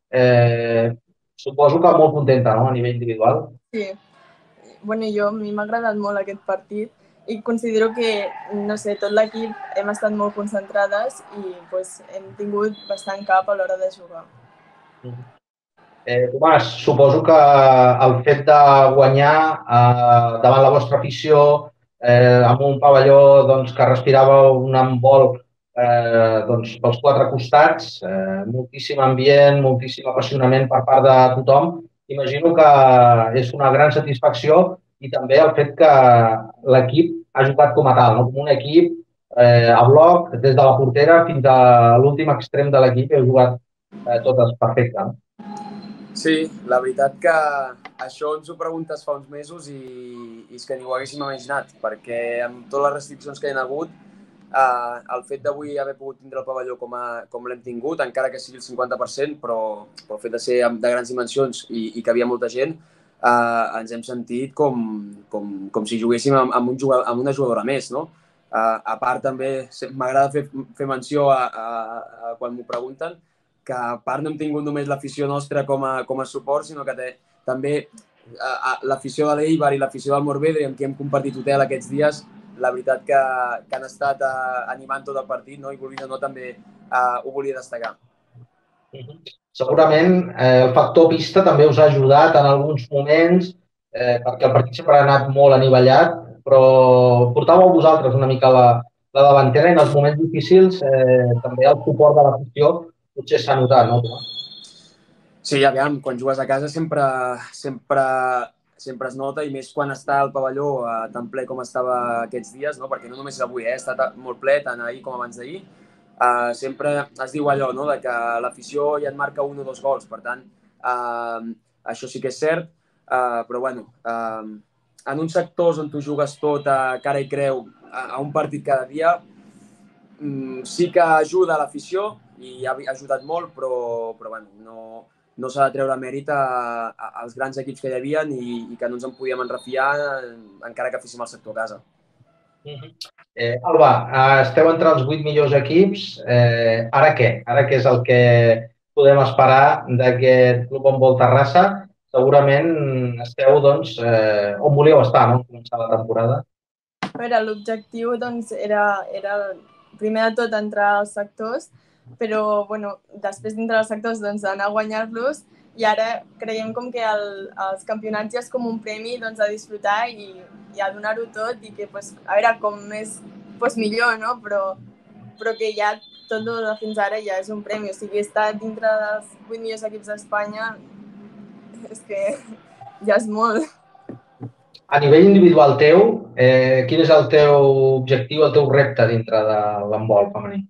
Suposo que molt contenta, no?, a nivell individual. Sí. Bueno, a mi m'ha agradat molt aquest partit i considero que, no sé, tot l'equip hem estat molt concentrades i hem tingut bastant cap a l'hora de jugar. Tomàs, suposo que el fet de guanyar davant la vostra afició, amb un pavelló que respirava un embol pels 4 costats, moltíssim ambient, moltíssim apassionament per part de tothom, imagino que és una gran satisfacció i també el fet que l'equip ha jugat com a tal, no? Com un equip a bloc, des de la portera fins a l'últim extrem de l'equip, heu jugat totes perfecte, no? Sí, la veritat que això ens ho preguntes fa uns mesos i és que ni ho haguéssim imaginat, perquè amb totes les restriccions que hi ha hagut, el fet d'avui haver pogut tindre el pavelló com l'hem tingut, encara que sigui el 50%, però el fet de ser de grans dimensions i que havia molta gent, ens hem sentit com si juguéssim amb una jugadora més, no? A part, també m'agrada fer menció quan m'ho pregunten, que a part no hem tingut només l'afició nostra com a suport, sinó que també l'afició de l'Eibar i l'afició del Morvedre, amb qui hem compartit hotel aquests dies, la veritat que han estat animant tot el partit, no? I volguin o no també ho volia destacar. Segurament el factor pista també us ha ajudat en alguns moments, perquè el partit sempre ha anat molt anivellat, però portàveu vosaltres una mica la davantera i en els moments difícils també el suport de l'afició potser s'ha notat, no? Sí, aviam, quan jugues a casa sempre es nota, i més quan està el pavelló tan ple com estava aquests dies, no? Perquè no només és avui, ha estat molt ple, tant ahir com abans d'ahir. Sempre es diu allò, no?, de que l'afició ja et marca 1 o 2 gols, per tant, això sí que és cert, però bueno, en uns sectors on tu jugues tot cara i creu a un partit cada dia, sí que ajuda a l'afició i ha ajudat molt, però bueno, no s'ha de treure mèrit als grans equips que hi havia i que no ens en podíem refiar encara que féssim el sector a casa. Alba, esteu entre els 8 millors equips. Ara què? Ara què és el que podem esperar d'aquest Club Handbol Terrassa? Segurament esteu on volíeu estar, no?, començar la temporada. A veure, l'objectiu era primer de tot entrar als sectors, però bueno, després d'entrar als sectors anar a guanyar-los, i ara creiem com que els campionats ja és com un premi a disfrutar i a donar-ho tot, i que a veure, com més millor, no? Però que ja tot de fins ara ja és un premi, o sigui, estar dintre dels 8 millors equips d'Espanya és que ja és molt. A nivell individual teu, quin és el teu objectiu, el teu repte dintre de l'handbol femení?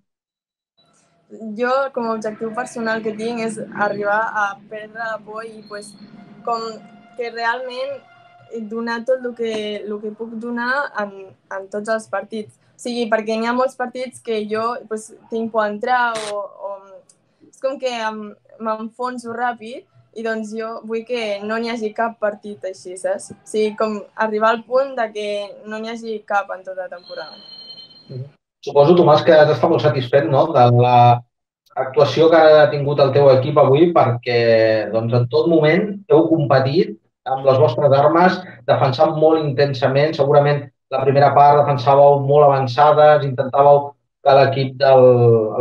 Jo, com a objectiu personal que tinc, és arribar a perdre la por i com que realment donar tot el que puc donar en tots els partits. O sigui, perquè n'hi ha molts partits que jo tinc por a entrar o és com que m'enfonso ràpid i jo vull que no n'hi hagi cap partit així, saps? O sigui, com arribar al punt de que no n'hi hagi cap en tota la temporada. Suposo, Tomàs, que has d'estar molt satisfet, no?, de l'actuació que ha tingut el teu equip avui, perquè en tot moment heu competit amb les vostres armes, defensant molt intensament. Segurament la primera part defensàveu molt avançades, intentàveu que l'equip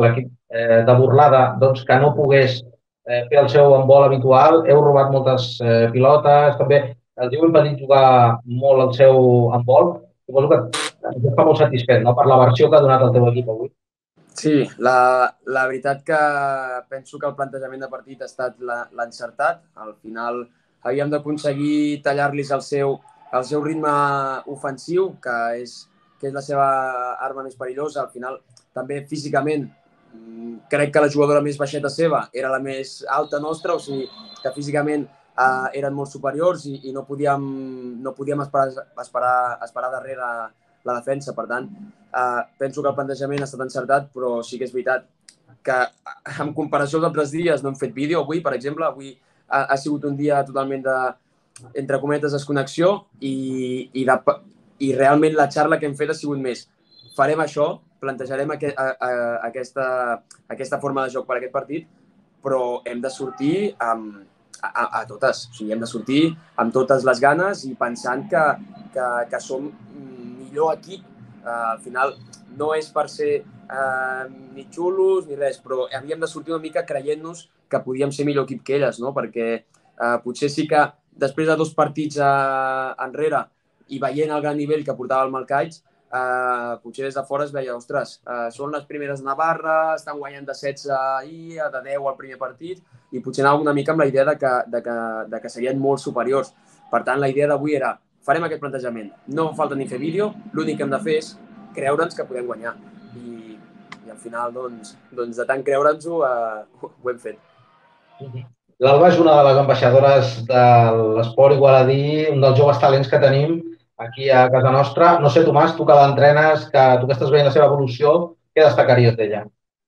de burlada doncs, que no pogués fer el seu handbol habitual. Heu robat moltes pilotes, també els heu impedit jugar molt el seu handbol. Suposo que et fa molt satisfet, no?, per la versió que ha donat el teu equip avui. Sí, la veritat que penso que el plantejament de partit ha estat l'encertat. Al final havíem d'aconseguir tallar-los el seu ritme ofensiu, que és la seva arma més perillosa. Al final, també físicament, crec que la jugadora més baixeta seva era la més alta nostra, o sigui que físicament eren molt superiors i no podíem esperar darrere la defensa. Per tant, penso que el plantejament ha estat encertat, però sí que és veritat que en comparació als altres dies no hem fet vídeo. Avui, per exemple, ha sigut un dia totalment entre cometes, desconnexió i realment la xarra que hem fet ha sigut més. Farem això, plantejarem aquesta forma de joc per aquest partit, però hem de sortir a totes. O sigui, hem de sortir amb totes les ganes i pensant que som millor equip. Al final no és per ser ni xulos ni res, però havíem de sortir una mica creient-nos que podíem ser millor equip que elles, no? Perquè potser sí que després de 2 partits enrere i veient el gran nivell que portava el Malcaig, potser des de fora es veia, ostres, són les primeres de Navarra, estan guanyant de 16 ahir, de 10 al primer partit, i potser anàvem una mica amb la idea de que serien molt superiors. Per tant, la idea d'avui era, farem aquest plantejament, no falta ni fer vídeo, l'únic que hem de fer és creure'ns que podem guanyar. I al final, doncs de tant creure'ns-ho, ho hem fet. L'Alba és una de les ambaixadores de l'esport igualadí, un dels joves talents que tenim aquí a casa nostra. No sé, Tomàs, tu que l'entrenes, que tu que estàs veient la seva evolució, què destacaries d'ella?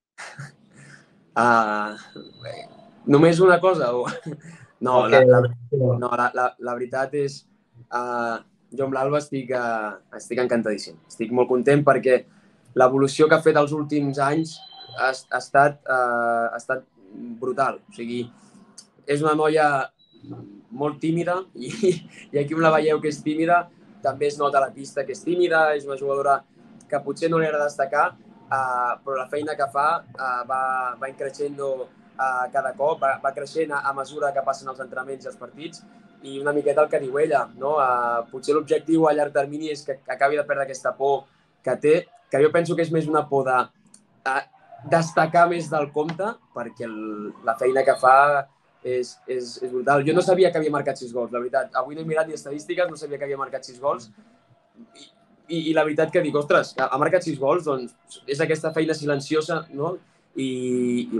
Només una cosa? No, la veritat és... Jo amb l'Alba estic encantadíssim. Estic molt content perquè l'evolució que ha fet els últims anys ha estat brutal. O sigui, és una noia molt tímida i aquí on la veieu que és tímida també es nota a la pista que és tímida, és una jugadora que potser no li agrada destacar, però la feina que fa va creixent cada cop, va creixent a mesura que passen els entrenaments i els partits, i una miqueta el que diu ella, no? Potser l'objectiu a llarg termini és que acabi de perdre aquesta por que té, que jo penso que és més una por de destacar més del compte, perquè la feina que fa és brutal. Jo no sabia que havia marcat 6 gols, la veritat. Avui no he mirat ni estadístiques, no sabia que havia marcat 6 gols. I la veritat que dic, ostres, ha marcat 6 gols, doncs és aquesta feina silenciosa, no? I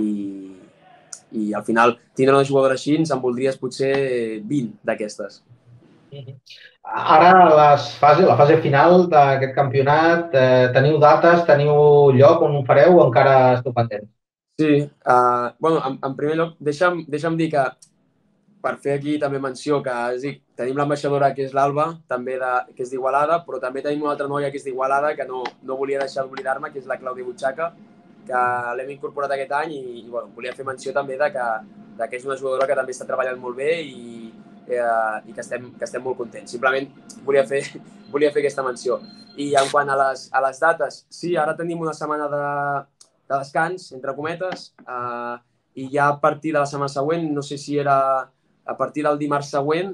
al final, tindre una jugadora així, en voldries potser 20 d'aquestes. Ara, la fase final d'aquest campionat, teniu dates, teniu lloc on ho fareu o encara esteu pendents? Sí, en primer lloc, deixa'm dir que, per fer aquí també menció, que tenim l'ambaixadora que és l'Alba, que és d'Igualada, però també tenim una altra noia que és d'Igualada, que no volia deixar d'oblidar-me, que és la Clàudia Butxaca, que l'hem incorporat aquest any i volia fer menció també que és una jugadora que també està treballant molt bé i que estem molt contents. Simplement volia fer aquesta menció. I en quant a les dates, sí, ara tenim una setmana de descans, entre cometes, i ja a partir de la setmana següent, no sé si era a partir del dimarts següent,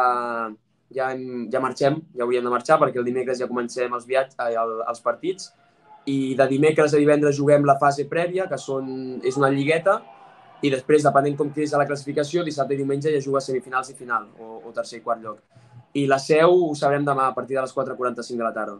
ja marxem, ja hauríem de marxar, perquè el dimecres ja comencem els partits, i de dimecres a divendres juguem la fase prèvia, que és una lligueta, i després, depenent com quedis a la classificació, dissabte i diumenge ja juga semifinals i final, o tercer i quart lloc. I la seu ho sabrem demà a partir de les 4:45 de la tarda.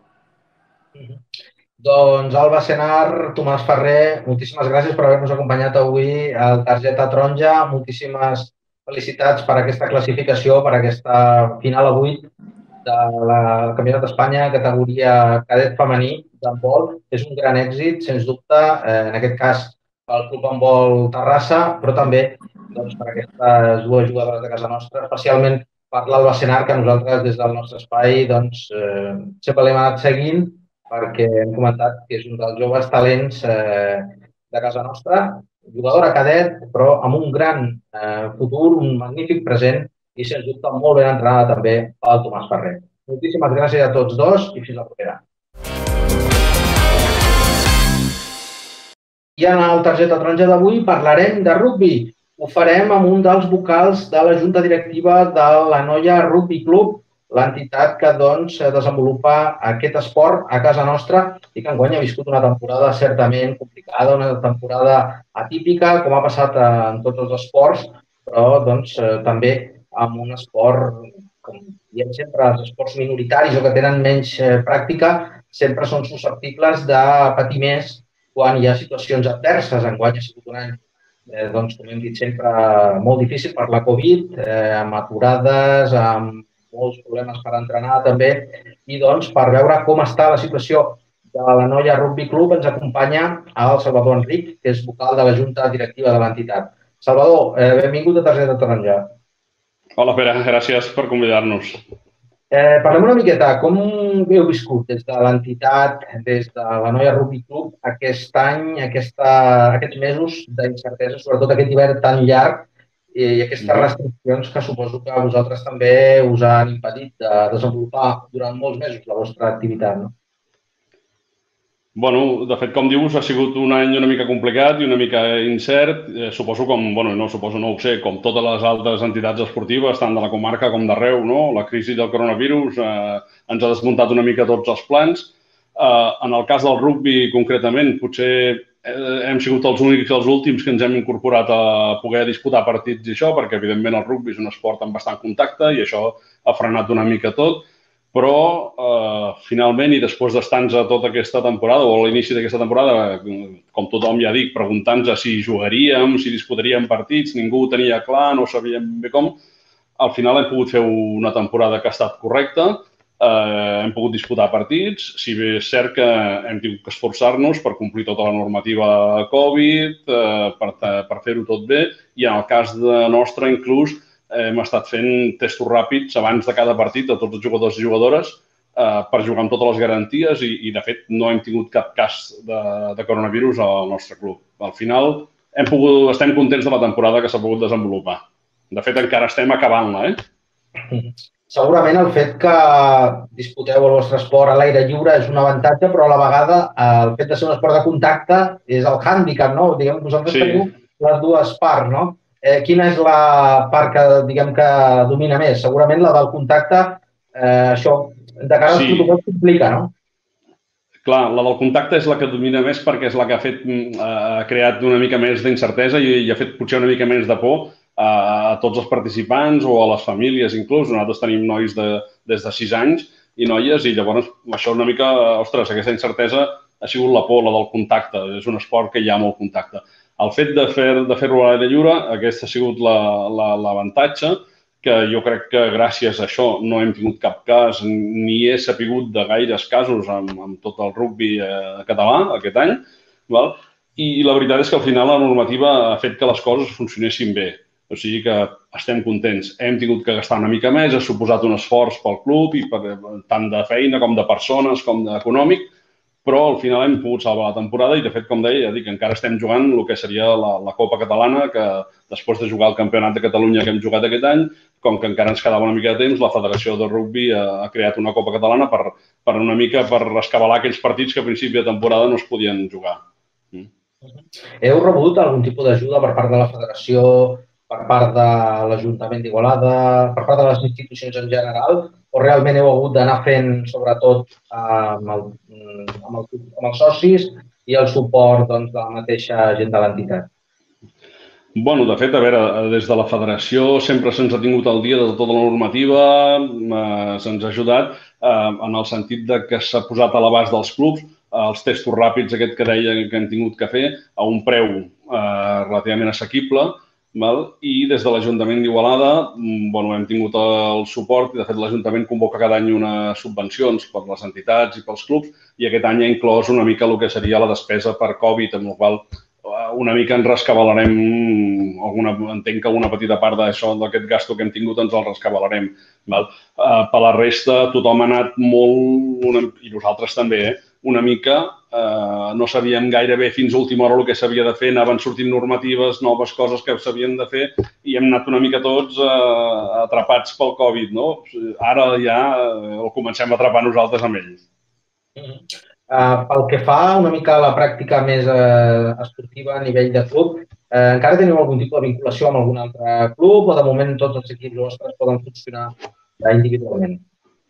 Doncs Alba Senar, Tomàs Ferrer, moltíssimes gràcies per haver-nos acompanyat avui al Targeta Taronja. Moltíssimes felicitats per aquesta classificació, per aquesta final a 8 del Campionat d'Espanya, categoria cadet femení d'handbol. És un gran èxit, sens dubte, en aquest cas pel Club Handbol Terrassa, però també per aquestes 2 jugadores de casa nostra, especialment per l'Alba Senar, que nosaltres des del nostre espai sempre l'hem anat seguint, perquè hem comentat que és un dels joves talents de casa nostra, jugadora cadet, però amb un gran futur, un magnífic present i, sens dubte, molt ben entrenada també pel Tomàs Ferrer. Moltíssimes gràcies a tots dos i fins la propera. I en el targeta taronja d'avui parlarem de rugbi. Ho farem amb un dels vocals de la junta directiva de l'Anoia Rugby Club, l'entitat que desenvolupa aquest esport a casa nostra i que enguany ha viscut una temporada certament complicada, una temporada atípica, com ha passat en tots els esports, però també amb un esport, com diem sempre, els esports minoritaris o que tenen menys pràctica, sempre són susceptibles de patir més quan hi ha situacions adverses. Enguany ha sigut un any, com hem dit sempre, molt difícil per la Covid, amb aturades, amb molts problemes per entrenar també. I per veure com està la situació de l'Anoia Rugby Club ens acompanya el Salvador Enric, que és vocal de la junta directiva de l'entitat. Salvador, benvingut a Targeta Taronja. Hola, Pere, gràcies per convidar-nos. Parlem una miqueta, com heu viscut des de l'entitat, des de l'Anoia Rugby Club, aquest any, aquests mesos d'incertesa, sobretot aquest hivern tan llarg i aquestes restriccions que suposo que a vosaltres també us han impedit de desenvolupar durant molts mesos la vostra activitat, no? Bueno, de fet, com dius, ha sigut un any una mica complicat i una mica incert. Suposo no ho sé, com totes les altres entitats esportives, tant de la comarca com d'arreu, no? La crisi del coronavirus ens ha desmuntat una mica tots els plans. En el cas del rugbi, concretament, potser hem sigut els únics i els últims que ens hem incorporat a poder disputar partits i això, perquè, evidentment, el rugbi és un esport amb bastant contacte i això ha frenat una mica tot. Però, finalment, i després d'estar-nos a tota aquesta temporada, o a l'inici d'aquesta temporada, com tothom ja dic, preguntant-nos si jugaríem, si disputaríem partits, ningú ho tenia clar, no sabíem bé com. Al final hem pogut fer una temporada que ha estat correcta, hem pogut disputar partits, si bé és cert que hem tingut que esforçar-nos per complir tota la normativa Covid, per fer-ho tot bé, i en el cas nostre, inclús, hem estat fent testos ràpids abans de cada partit de tots els jugadors i jugadores per jugar amb totes les garanties i, de fet, no hem tingut cap cas de coronavirus al nostre club. Al final, estem contents de la temporada que s'ha pogut desenvolupar. De fet, encara estem acabant-la, Segurament el fet que disputeu el vostre esport a l'aire lliure és un avantatge, però a la vegada el fet de ser un esport de contacte és el hàndicap, no? Diguem, vosaltres teniu les dues parts, no? Quina és la part que domina més? Segurament la del contacte, això, de cara als protocols complica, no? Clar, la del contacte és la que domina més perquè és la que ha creat una mica més d'incertesa i ha fet potser una mica més de por a tots els participants o a les famílies inclús. Nosaltres tenim nois des de 6 anys i noies i llavors això una mica, ostres, aquesta incertesa ha sigut la por, la del contacte. És un esport que hi ha molt contacte. El fet de fer-lo a l'aire lliure, aquest ha sigut l'avantatge, que jo crec que gràcies a això no hem tingut cap cas ni he sapigut de gaires casos amb tot el rugbi català aquest any. I la veritat és que al final la normativa ha fet que les coses funcionessin bé. O sigui que estem contents. Hem tingut que gastar una mica més, ha suposat un esforç pel club, tant de feina com de persones com d'econòmic, però al final hem pogut salvar la temporada i, de fet, com deia, encara estem jugant el que seria la Copa Catalana, que després de jugar el Campionat de Catalunya que hem jugat aquest any, com que encara ens quedava una mica de temps, la Federació de Rugbi ha creat una Copa Catalana per una mica per rescabalar aquells partits que a principi de temporada no es podien jugar. Heu rebut algun tipus d'ajuda per part de la Federació, per part de l'Ajuntament d'Igualada, per part de les institucions en general, o realment heu hagut d'anar fent, sobretot, amb els socis i el suport de la mateixa gent de l'entitat? Bueno, de fet, a veure, des de la federació sempre se'ns ha tingut al dia de tota la normativa, se'ns ha ajudat en el sentit que s'ha posat a l'abast dels clubs els testos ràpids aquest que deia que hem tingut que fer a un preu relativament assequible. I des de l'Ajuntament d'Igualada hem tingut el suport i, de fet, l'Ajuntament convoca cada any unes subvencions per les entitats i pels clubs i aquest any ha inclòs una mica el que seria la despesa per Covid, amb la qual una mica ens rescabalarem, entenc que una petita part d'aquest gasto que hem tingut ens el rescabalarem. Per la resta, tothom ha anat molt, i nosaltres també, una mica, no sabíem gairebé fins a última hora el que s'havia de fer, anaven sortint normatives, noves coses que s'havien de fer i hem anat una mica tots atrapats pel Covid, no? Ara ja el comencem a atrapar nosaltres amb ells. Pel que fa una mica a la pràctica més esportiva a nivell de club, encara teniu algun tipus de vinculació amb algun altre club o de moment tots els equips vostres poden funcionar individualment?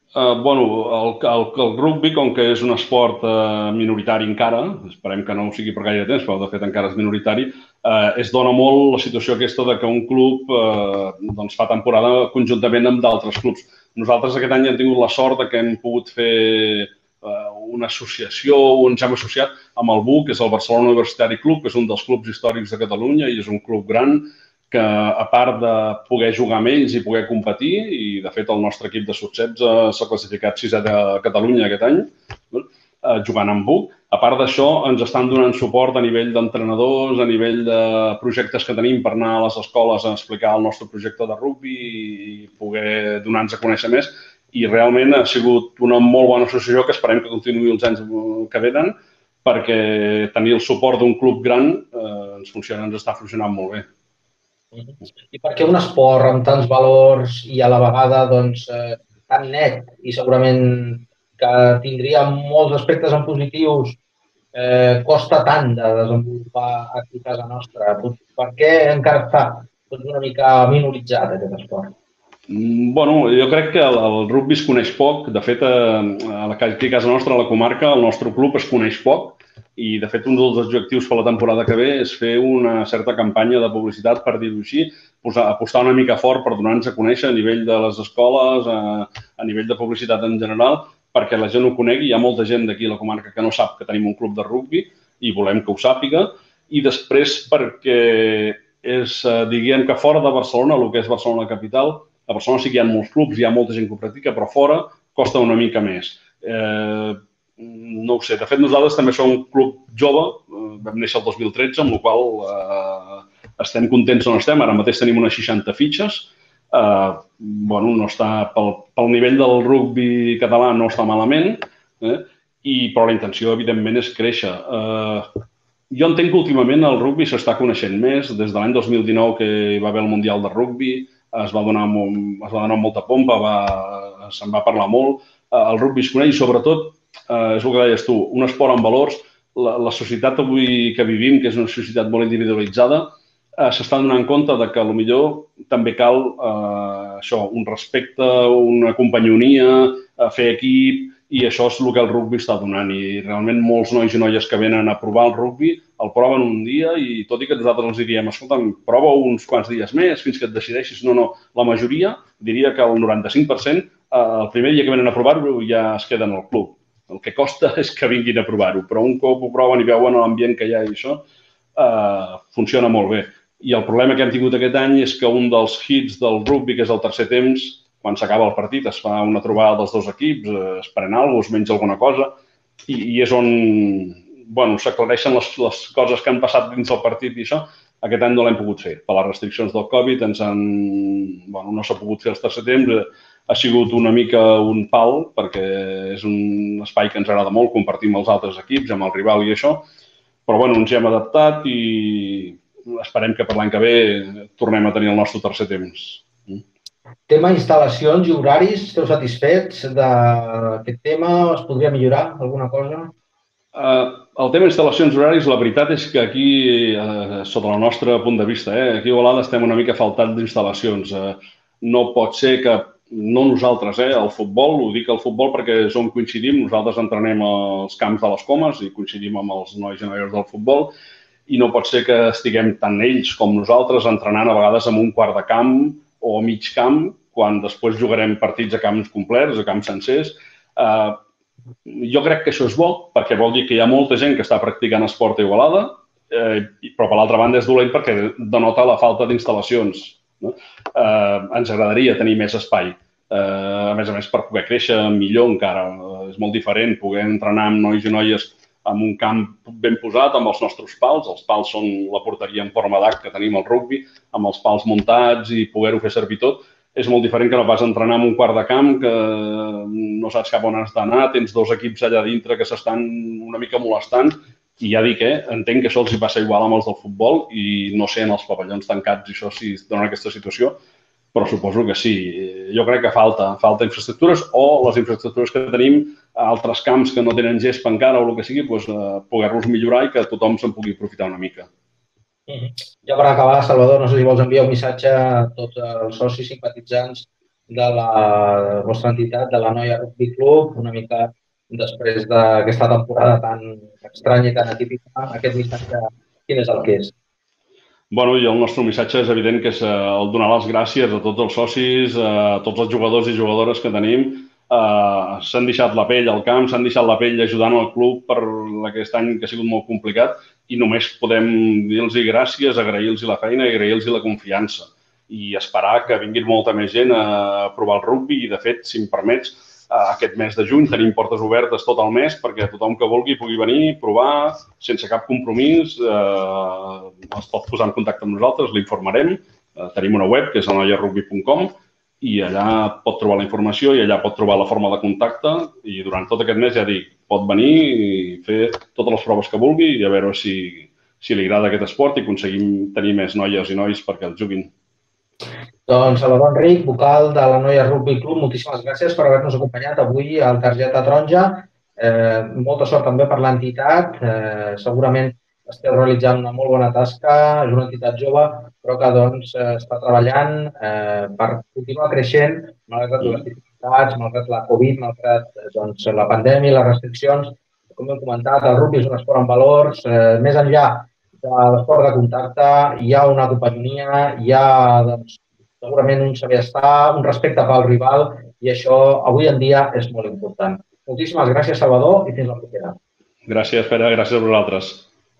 El rugby, com que és un esport minoritari encara, esperem que no ho sigui per gaire temps, però de fet encara és minoritari, es dona molt la situació aquesta de que un club fa temporada conjuntament amb d'altres clubs. Nosaltres aquest any hem tingut la sort que hem pogut fer una associació, ens hem associat amb el BUC, que és el Barcelona Universitari Club, que és un dels clubs històrics de Catalunya i és un club gran que, a part de poder jugar amb ells i poder competir, i de fet el nostre equip de sub-16 s'ha classificat 6è de Catalunya aquest any, jugant amb BUC. A part d'això, ens estan donant suport a nivell d'entrenadors, a nivell de projectes que tenim per anar a les escoles a explicar el nostre projecte de rugby i poder donar-nos a conèixer més. I realment ha sigut una molt bona associació que esperem que continuï els anys que venen, perquè tenir el suport d'un club gran ens està funcionant molt bé. I per què un esport amb tants valors i a la vegada tan net i segurament que tindria molts aspectes en positius costa tant de desenvolupar aquí a casa nostra? Per què encara està una mica minoritzat aquest esport? Jo crec que el rugby es coneix poc. De fet, aquí a casa nostra, a la comarca, el nostre club es coneix poc i, de fet, un dels objectius per la temporada que ve és fer una certa campanya de publicitat, per dir-ho així, apostar una mica fort per donar-nos a conèixer a nivell de les escoles, a nivell de publicitat en general, perquè la gent ho conegui. Hi ha molta gent d'aquí a la comarca que no sap que tenim un club de rugby i volem que ho sàpiga. I després perquè és, diguem que fora de Barcelona, el que és Barcelona capital, a Barcelona sí que hi ha molts clubs, hi ha molta gent que ho practica, però fora costa una mica més. No ho sé. De fet, nosaltres també som un club jove, vam néixer el 2013, amb la qual estem contents on estem. Ara mateix tenim unes 60 fitxes. No està pel nivell del rugby català, no està malament, però la intenció, evidentment, és créixer. Jo entenc que últimament el rugby s'està coneixent més. Des de l'any 2019 que hi va haver el Mundial de Rugby, es va donar molta pompa, se'n va parlar molt. El rugby es coneix i, sobretot, és el que deies tu, un esport amb valors. La societat avui que vivim, que és una societat molt individualitzada, s'està donant compte que potser també cal un respecte, una companyonia, fer equip, i això és el que el rugby està donant. I realment molts nois i noies que venen a provar el rugby el proven un dia i, tot i que nosaltres els diríem, escolta'm, prova uns quants dies més fins que et decideixis. No, la majoria, diria que el 95%, el primer dia que venen a provar-ho ja es queden al club. El que costa és que vinguin a provar-ho, però un cop ho proven i veuen l'ambient que hi ha i això, funciona molt bé. I el problema que hem tingut aquest any és que un dels hits del rugby, que és el tercer temps, quan s'acaba el partit es fa una trobada dels dos equips, es pren alguna cosa, es menja alguna cosa, i és on s'aclareixen les coses que han passat dins del partit i això. Aquest any no l'hem pogut fer. Per les restriccions del Covid no s'ha pogut fer els tercer temps. Ha sigut una mica un pal, perquè és un espai que ens agrada molt, compartim amb els altres equips, amb el rival i això, però ens hi hem adaptat i esperem que per l'any que ve tornem a tenir el nostre tercer temps. Tema instal·lacions i horaris, esteu satisfets d'aquest tema? Es podria millorar alguna cosa? El tema instal·lacions i horaris, la veritat és que aquí, sota el nostre punt de vista, aquí a Igualada estem una mica faltats d'instal·lacions. No pot ser que, no nosaltres, el futbol, ho dic el futbol perquè és on coincidim, nosaltres entrenem als camps de les Comes i coincidim amb els nois i noies del futbol, i no pot ser que estiguem tant ells com nosaltres entrenant a vegades en un quart de camp o mig camp, quan després jugarem partits a camps complets, a camps sencers. Jo crec que això és bo, perquè vol dir que hi ha molta gent que està practicant esport a Igualada, però per l'altra banda és dolent perquè denota la falta d'instal·lacions. Ens agradaria tenir més espai, a més per poder créixer millor encara. És molt diferent poder entrenar amb nois i noies en un camp ben posat, amb els nostres pals. Els pals són la porteria en forma d'H que tenim al rugby, amb els pals muntats i poder-ho fer servir tot. És molt diferent que no pas entrenar en un quart de camp, que no saps cap on has d'anar, tens dos equips allà dintre que s'estan una mica molestant, i ja dic, entenc que això els hi passa igual amb els del futbol, i no sé en els pavellons tancats i això si es dona aquesta situació, però suposo que sí. Jo crec que falta infraestructures o les infraestructures que tenim a altres camps que no tenen gespa encara o el que sigui, poder-los millorar i que tothom se'n pugui aprofitar una mica. Ja per acabar, Salvador, no sé si vols enviar un missatge a tots els socis simpatitzants de la vostra entitat, de la Noia Rugby Club, una mica després d'aquesta temporada tan estranya i tan atípica, aquest missatge, quin és el que és? Bueno, i el nostre missatge és evident que és el donar les gràcies a tots els socis, a tots els jugadors i jugadores que tenim. S'han deixat la pell al camp, s'han deixat la pell ajudant el club per aquest any que ha sigut molt complicat i només podem dir-los gràcies, agrair-los la feina i agrair-los la confiança i esperar que vinguin molta més gent a provar el rugbi i, de fet, si em permets, aquest mes de juny tenim portes obertes tot el mes perquè tothom que vulgui pugui venir, provar, sense cap compromís. Es pot posar en contacte amb nosaltres, l'informarem. Tenim una web que és anoiarugby.com i allà pot trobar la informació i allà pot trobar la forma de contacte i durant tot aquest mes, ja dic, pot venir i fer totes les proves que vulgui i a veure si li agrada aquest esport i aconseguim tenir més noies i nois perquè els juguin. Doncs Salvador Enric, vocal de la Noia Rugby Club, moltíssimes gràcies per haver-nos acompanyat avui al Targeta Taronja. Molta sort també per l'entitat. Segurament esteu realitzant una molt bona tasca. És una entitat jove, però que està treballant per continuar creixent, malgrat les dificultats, malgrat la Covid, malgrat la pandèmia i les restriccions. Com hem comentat, el rugby és un esport amb valors. Més enllà de l'esport de contacte hi ha una companyonia, hi ha segurament un saber estar, un respecte pel rival i això avui en dia és molt important. Moltíssimes gràcies, Salvador, i fins la propera. Gràcies, Pere, gràcies a vosaltres.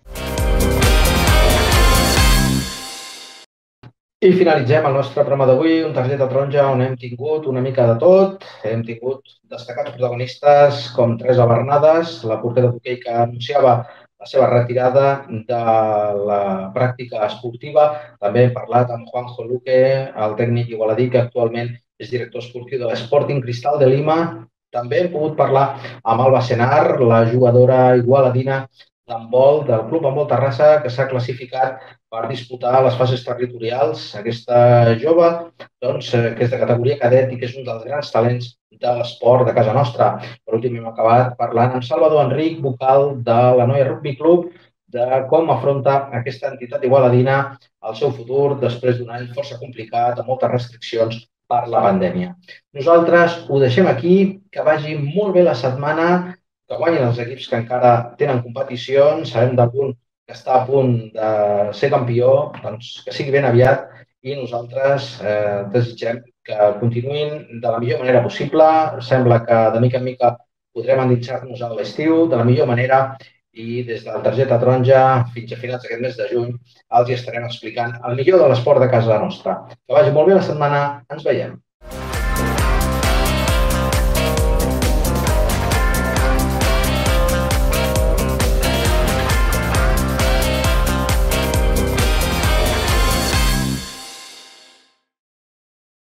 I finalitzem el nostre programa d'avui, un Targeta Taronja on hem tingut una mica de tot. Hem tingut destacats protagonistes com Teresa Bernades, la portera d'hoquei que anunciava la seva retirada de la pràctica esportiva. També hem parlat amb Juanjo Luque, el tècnic igualadí que actualment és director esportiu de l'Sporting Cristal de Lima. També hem pogut parlar amb Alba Senar, la jugadora igualadina d'handbol del Club Handbol Terrassa, que s'ha classificat per disputar les fases territorials. Aquesta jove, que és de categoria cadet i que és un dels grans talents de l'esport de casa nostra. Per últim, hem acabat parlant amb Salvador Enric, vocal de la Noia Rugby Club, de com afronta aquesta entitat igualadina el seu futur després d'un any força complicat, amb moltes restriccions per la pandèmia. Nosaltres ho deixem aquí, que vagi molt bé la setmana, que guanyin els equips que encara tenen competicions, sabem d'algun que està a punt de ser campió, que sigui ben aviat i nosaltres desitgem que continuïn de la millor manera possible. Sembla que de mica en mica podrem endinsar-nos a l'estiu de la millor manera i des de la Targeta Taronja fins a finals d'aquest mes de juny els hi estarem explicant el millor de l'esport de casa nostra. Que vagi molt bé la setmana, ens veiem.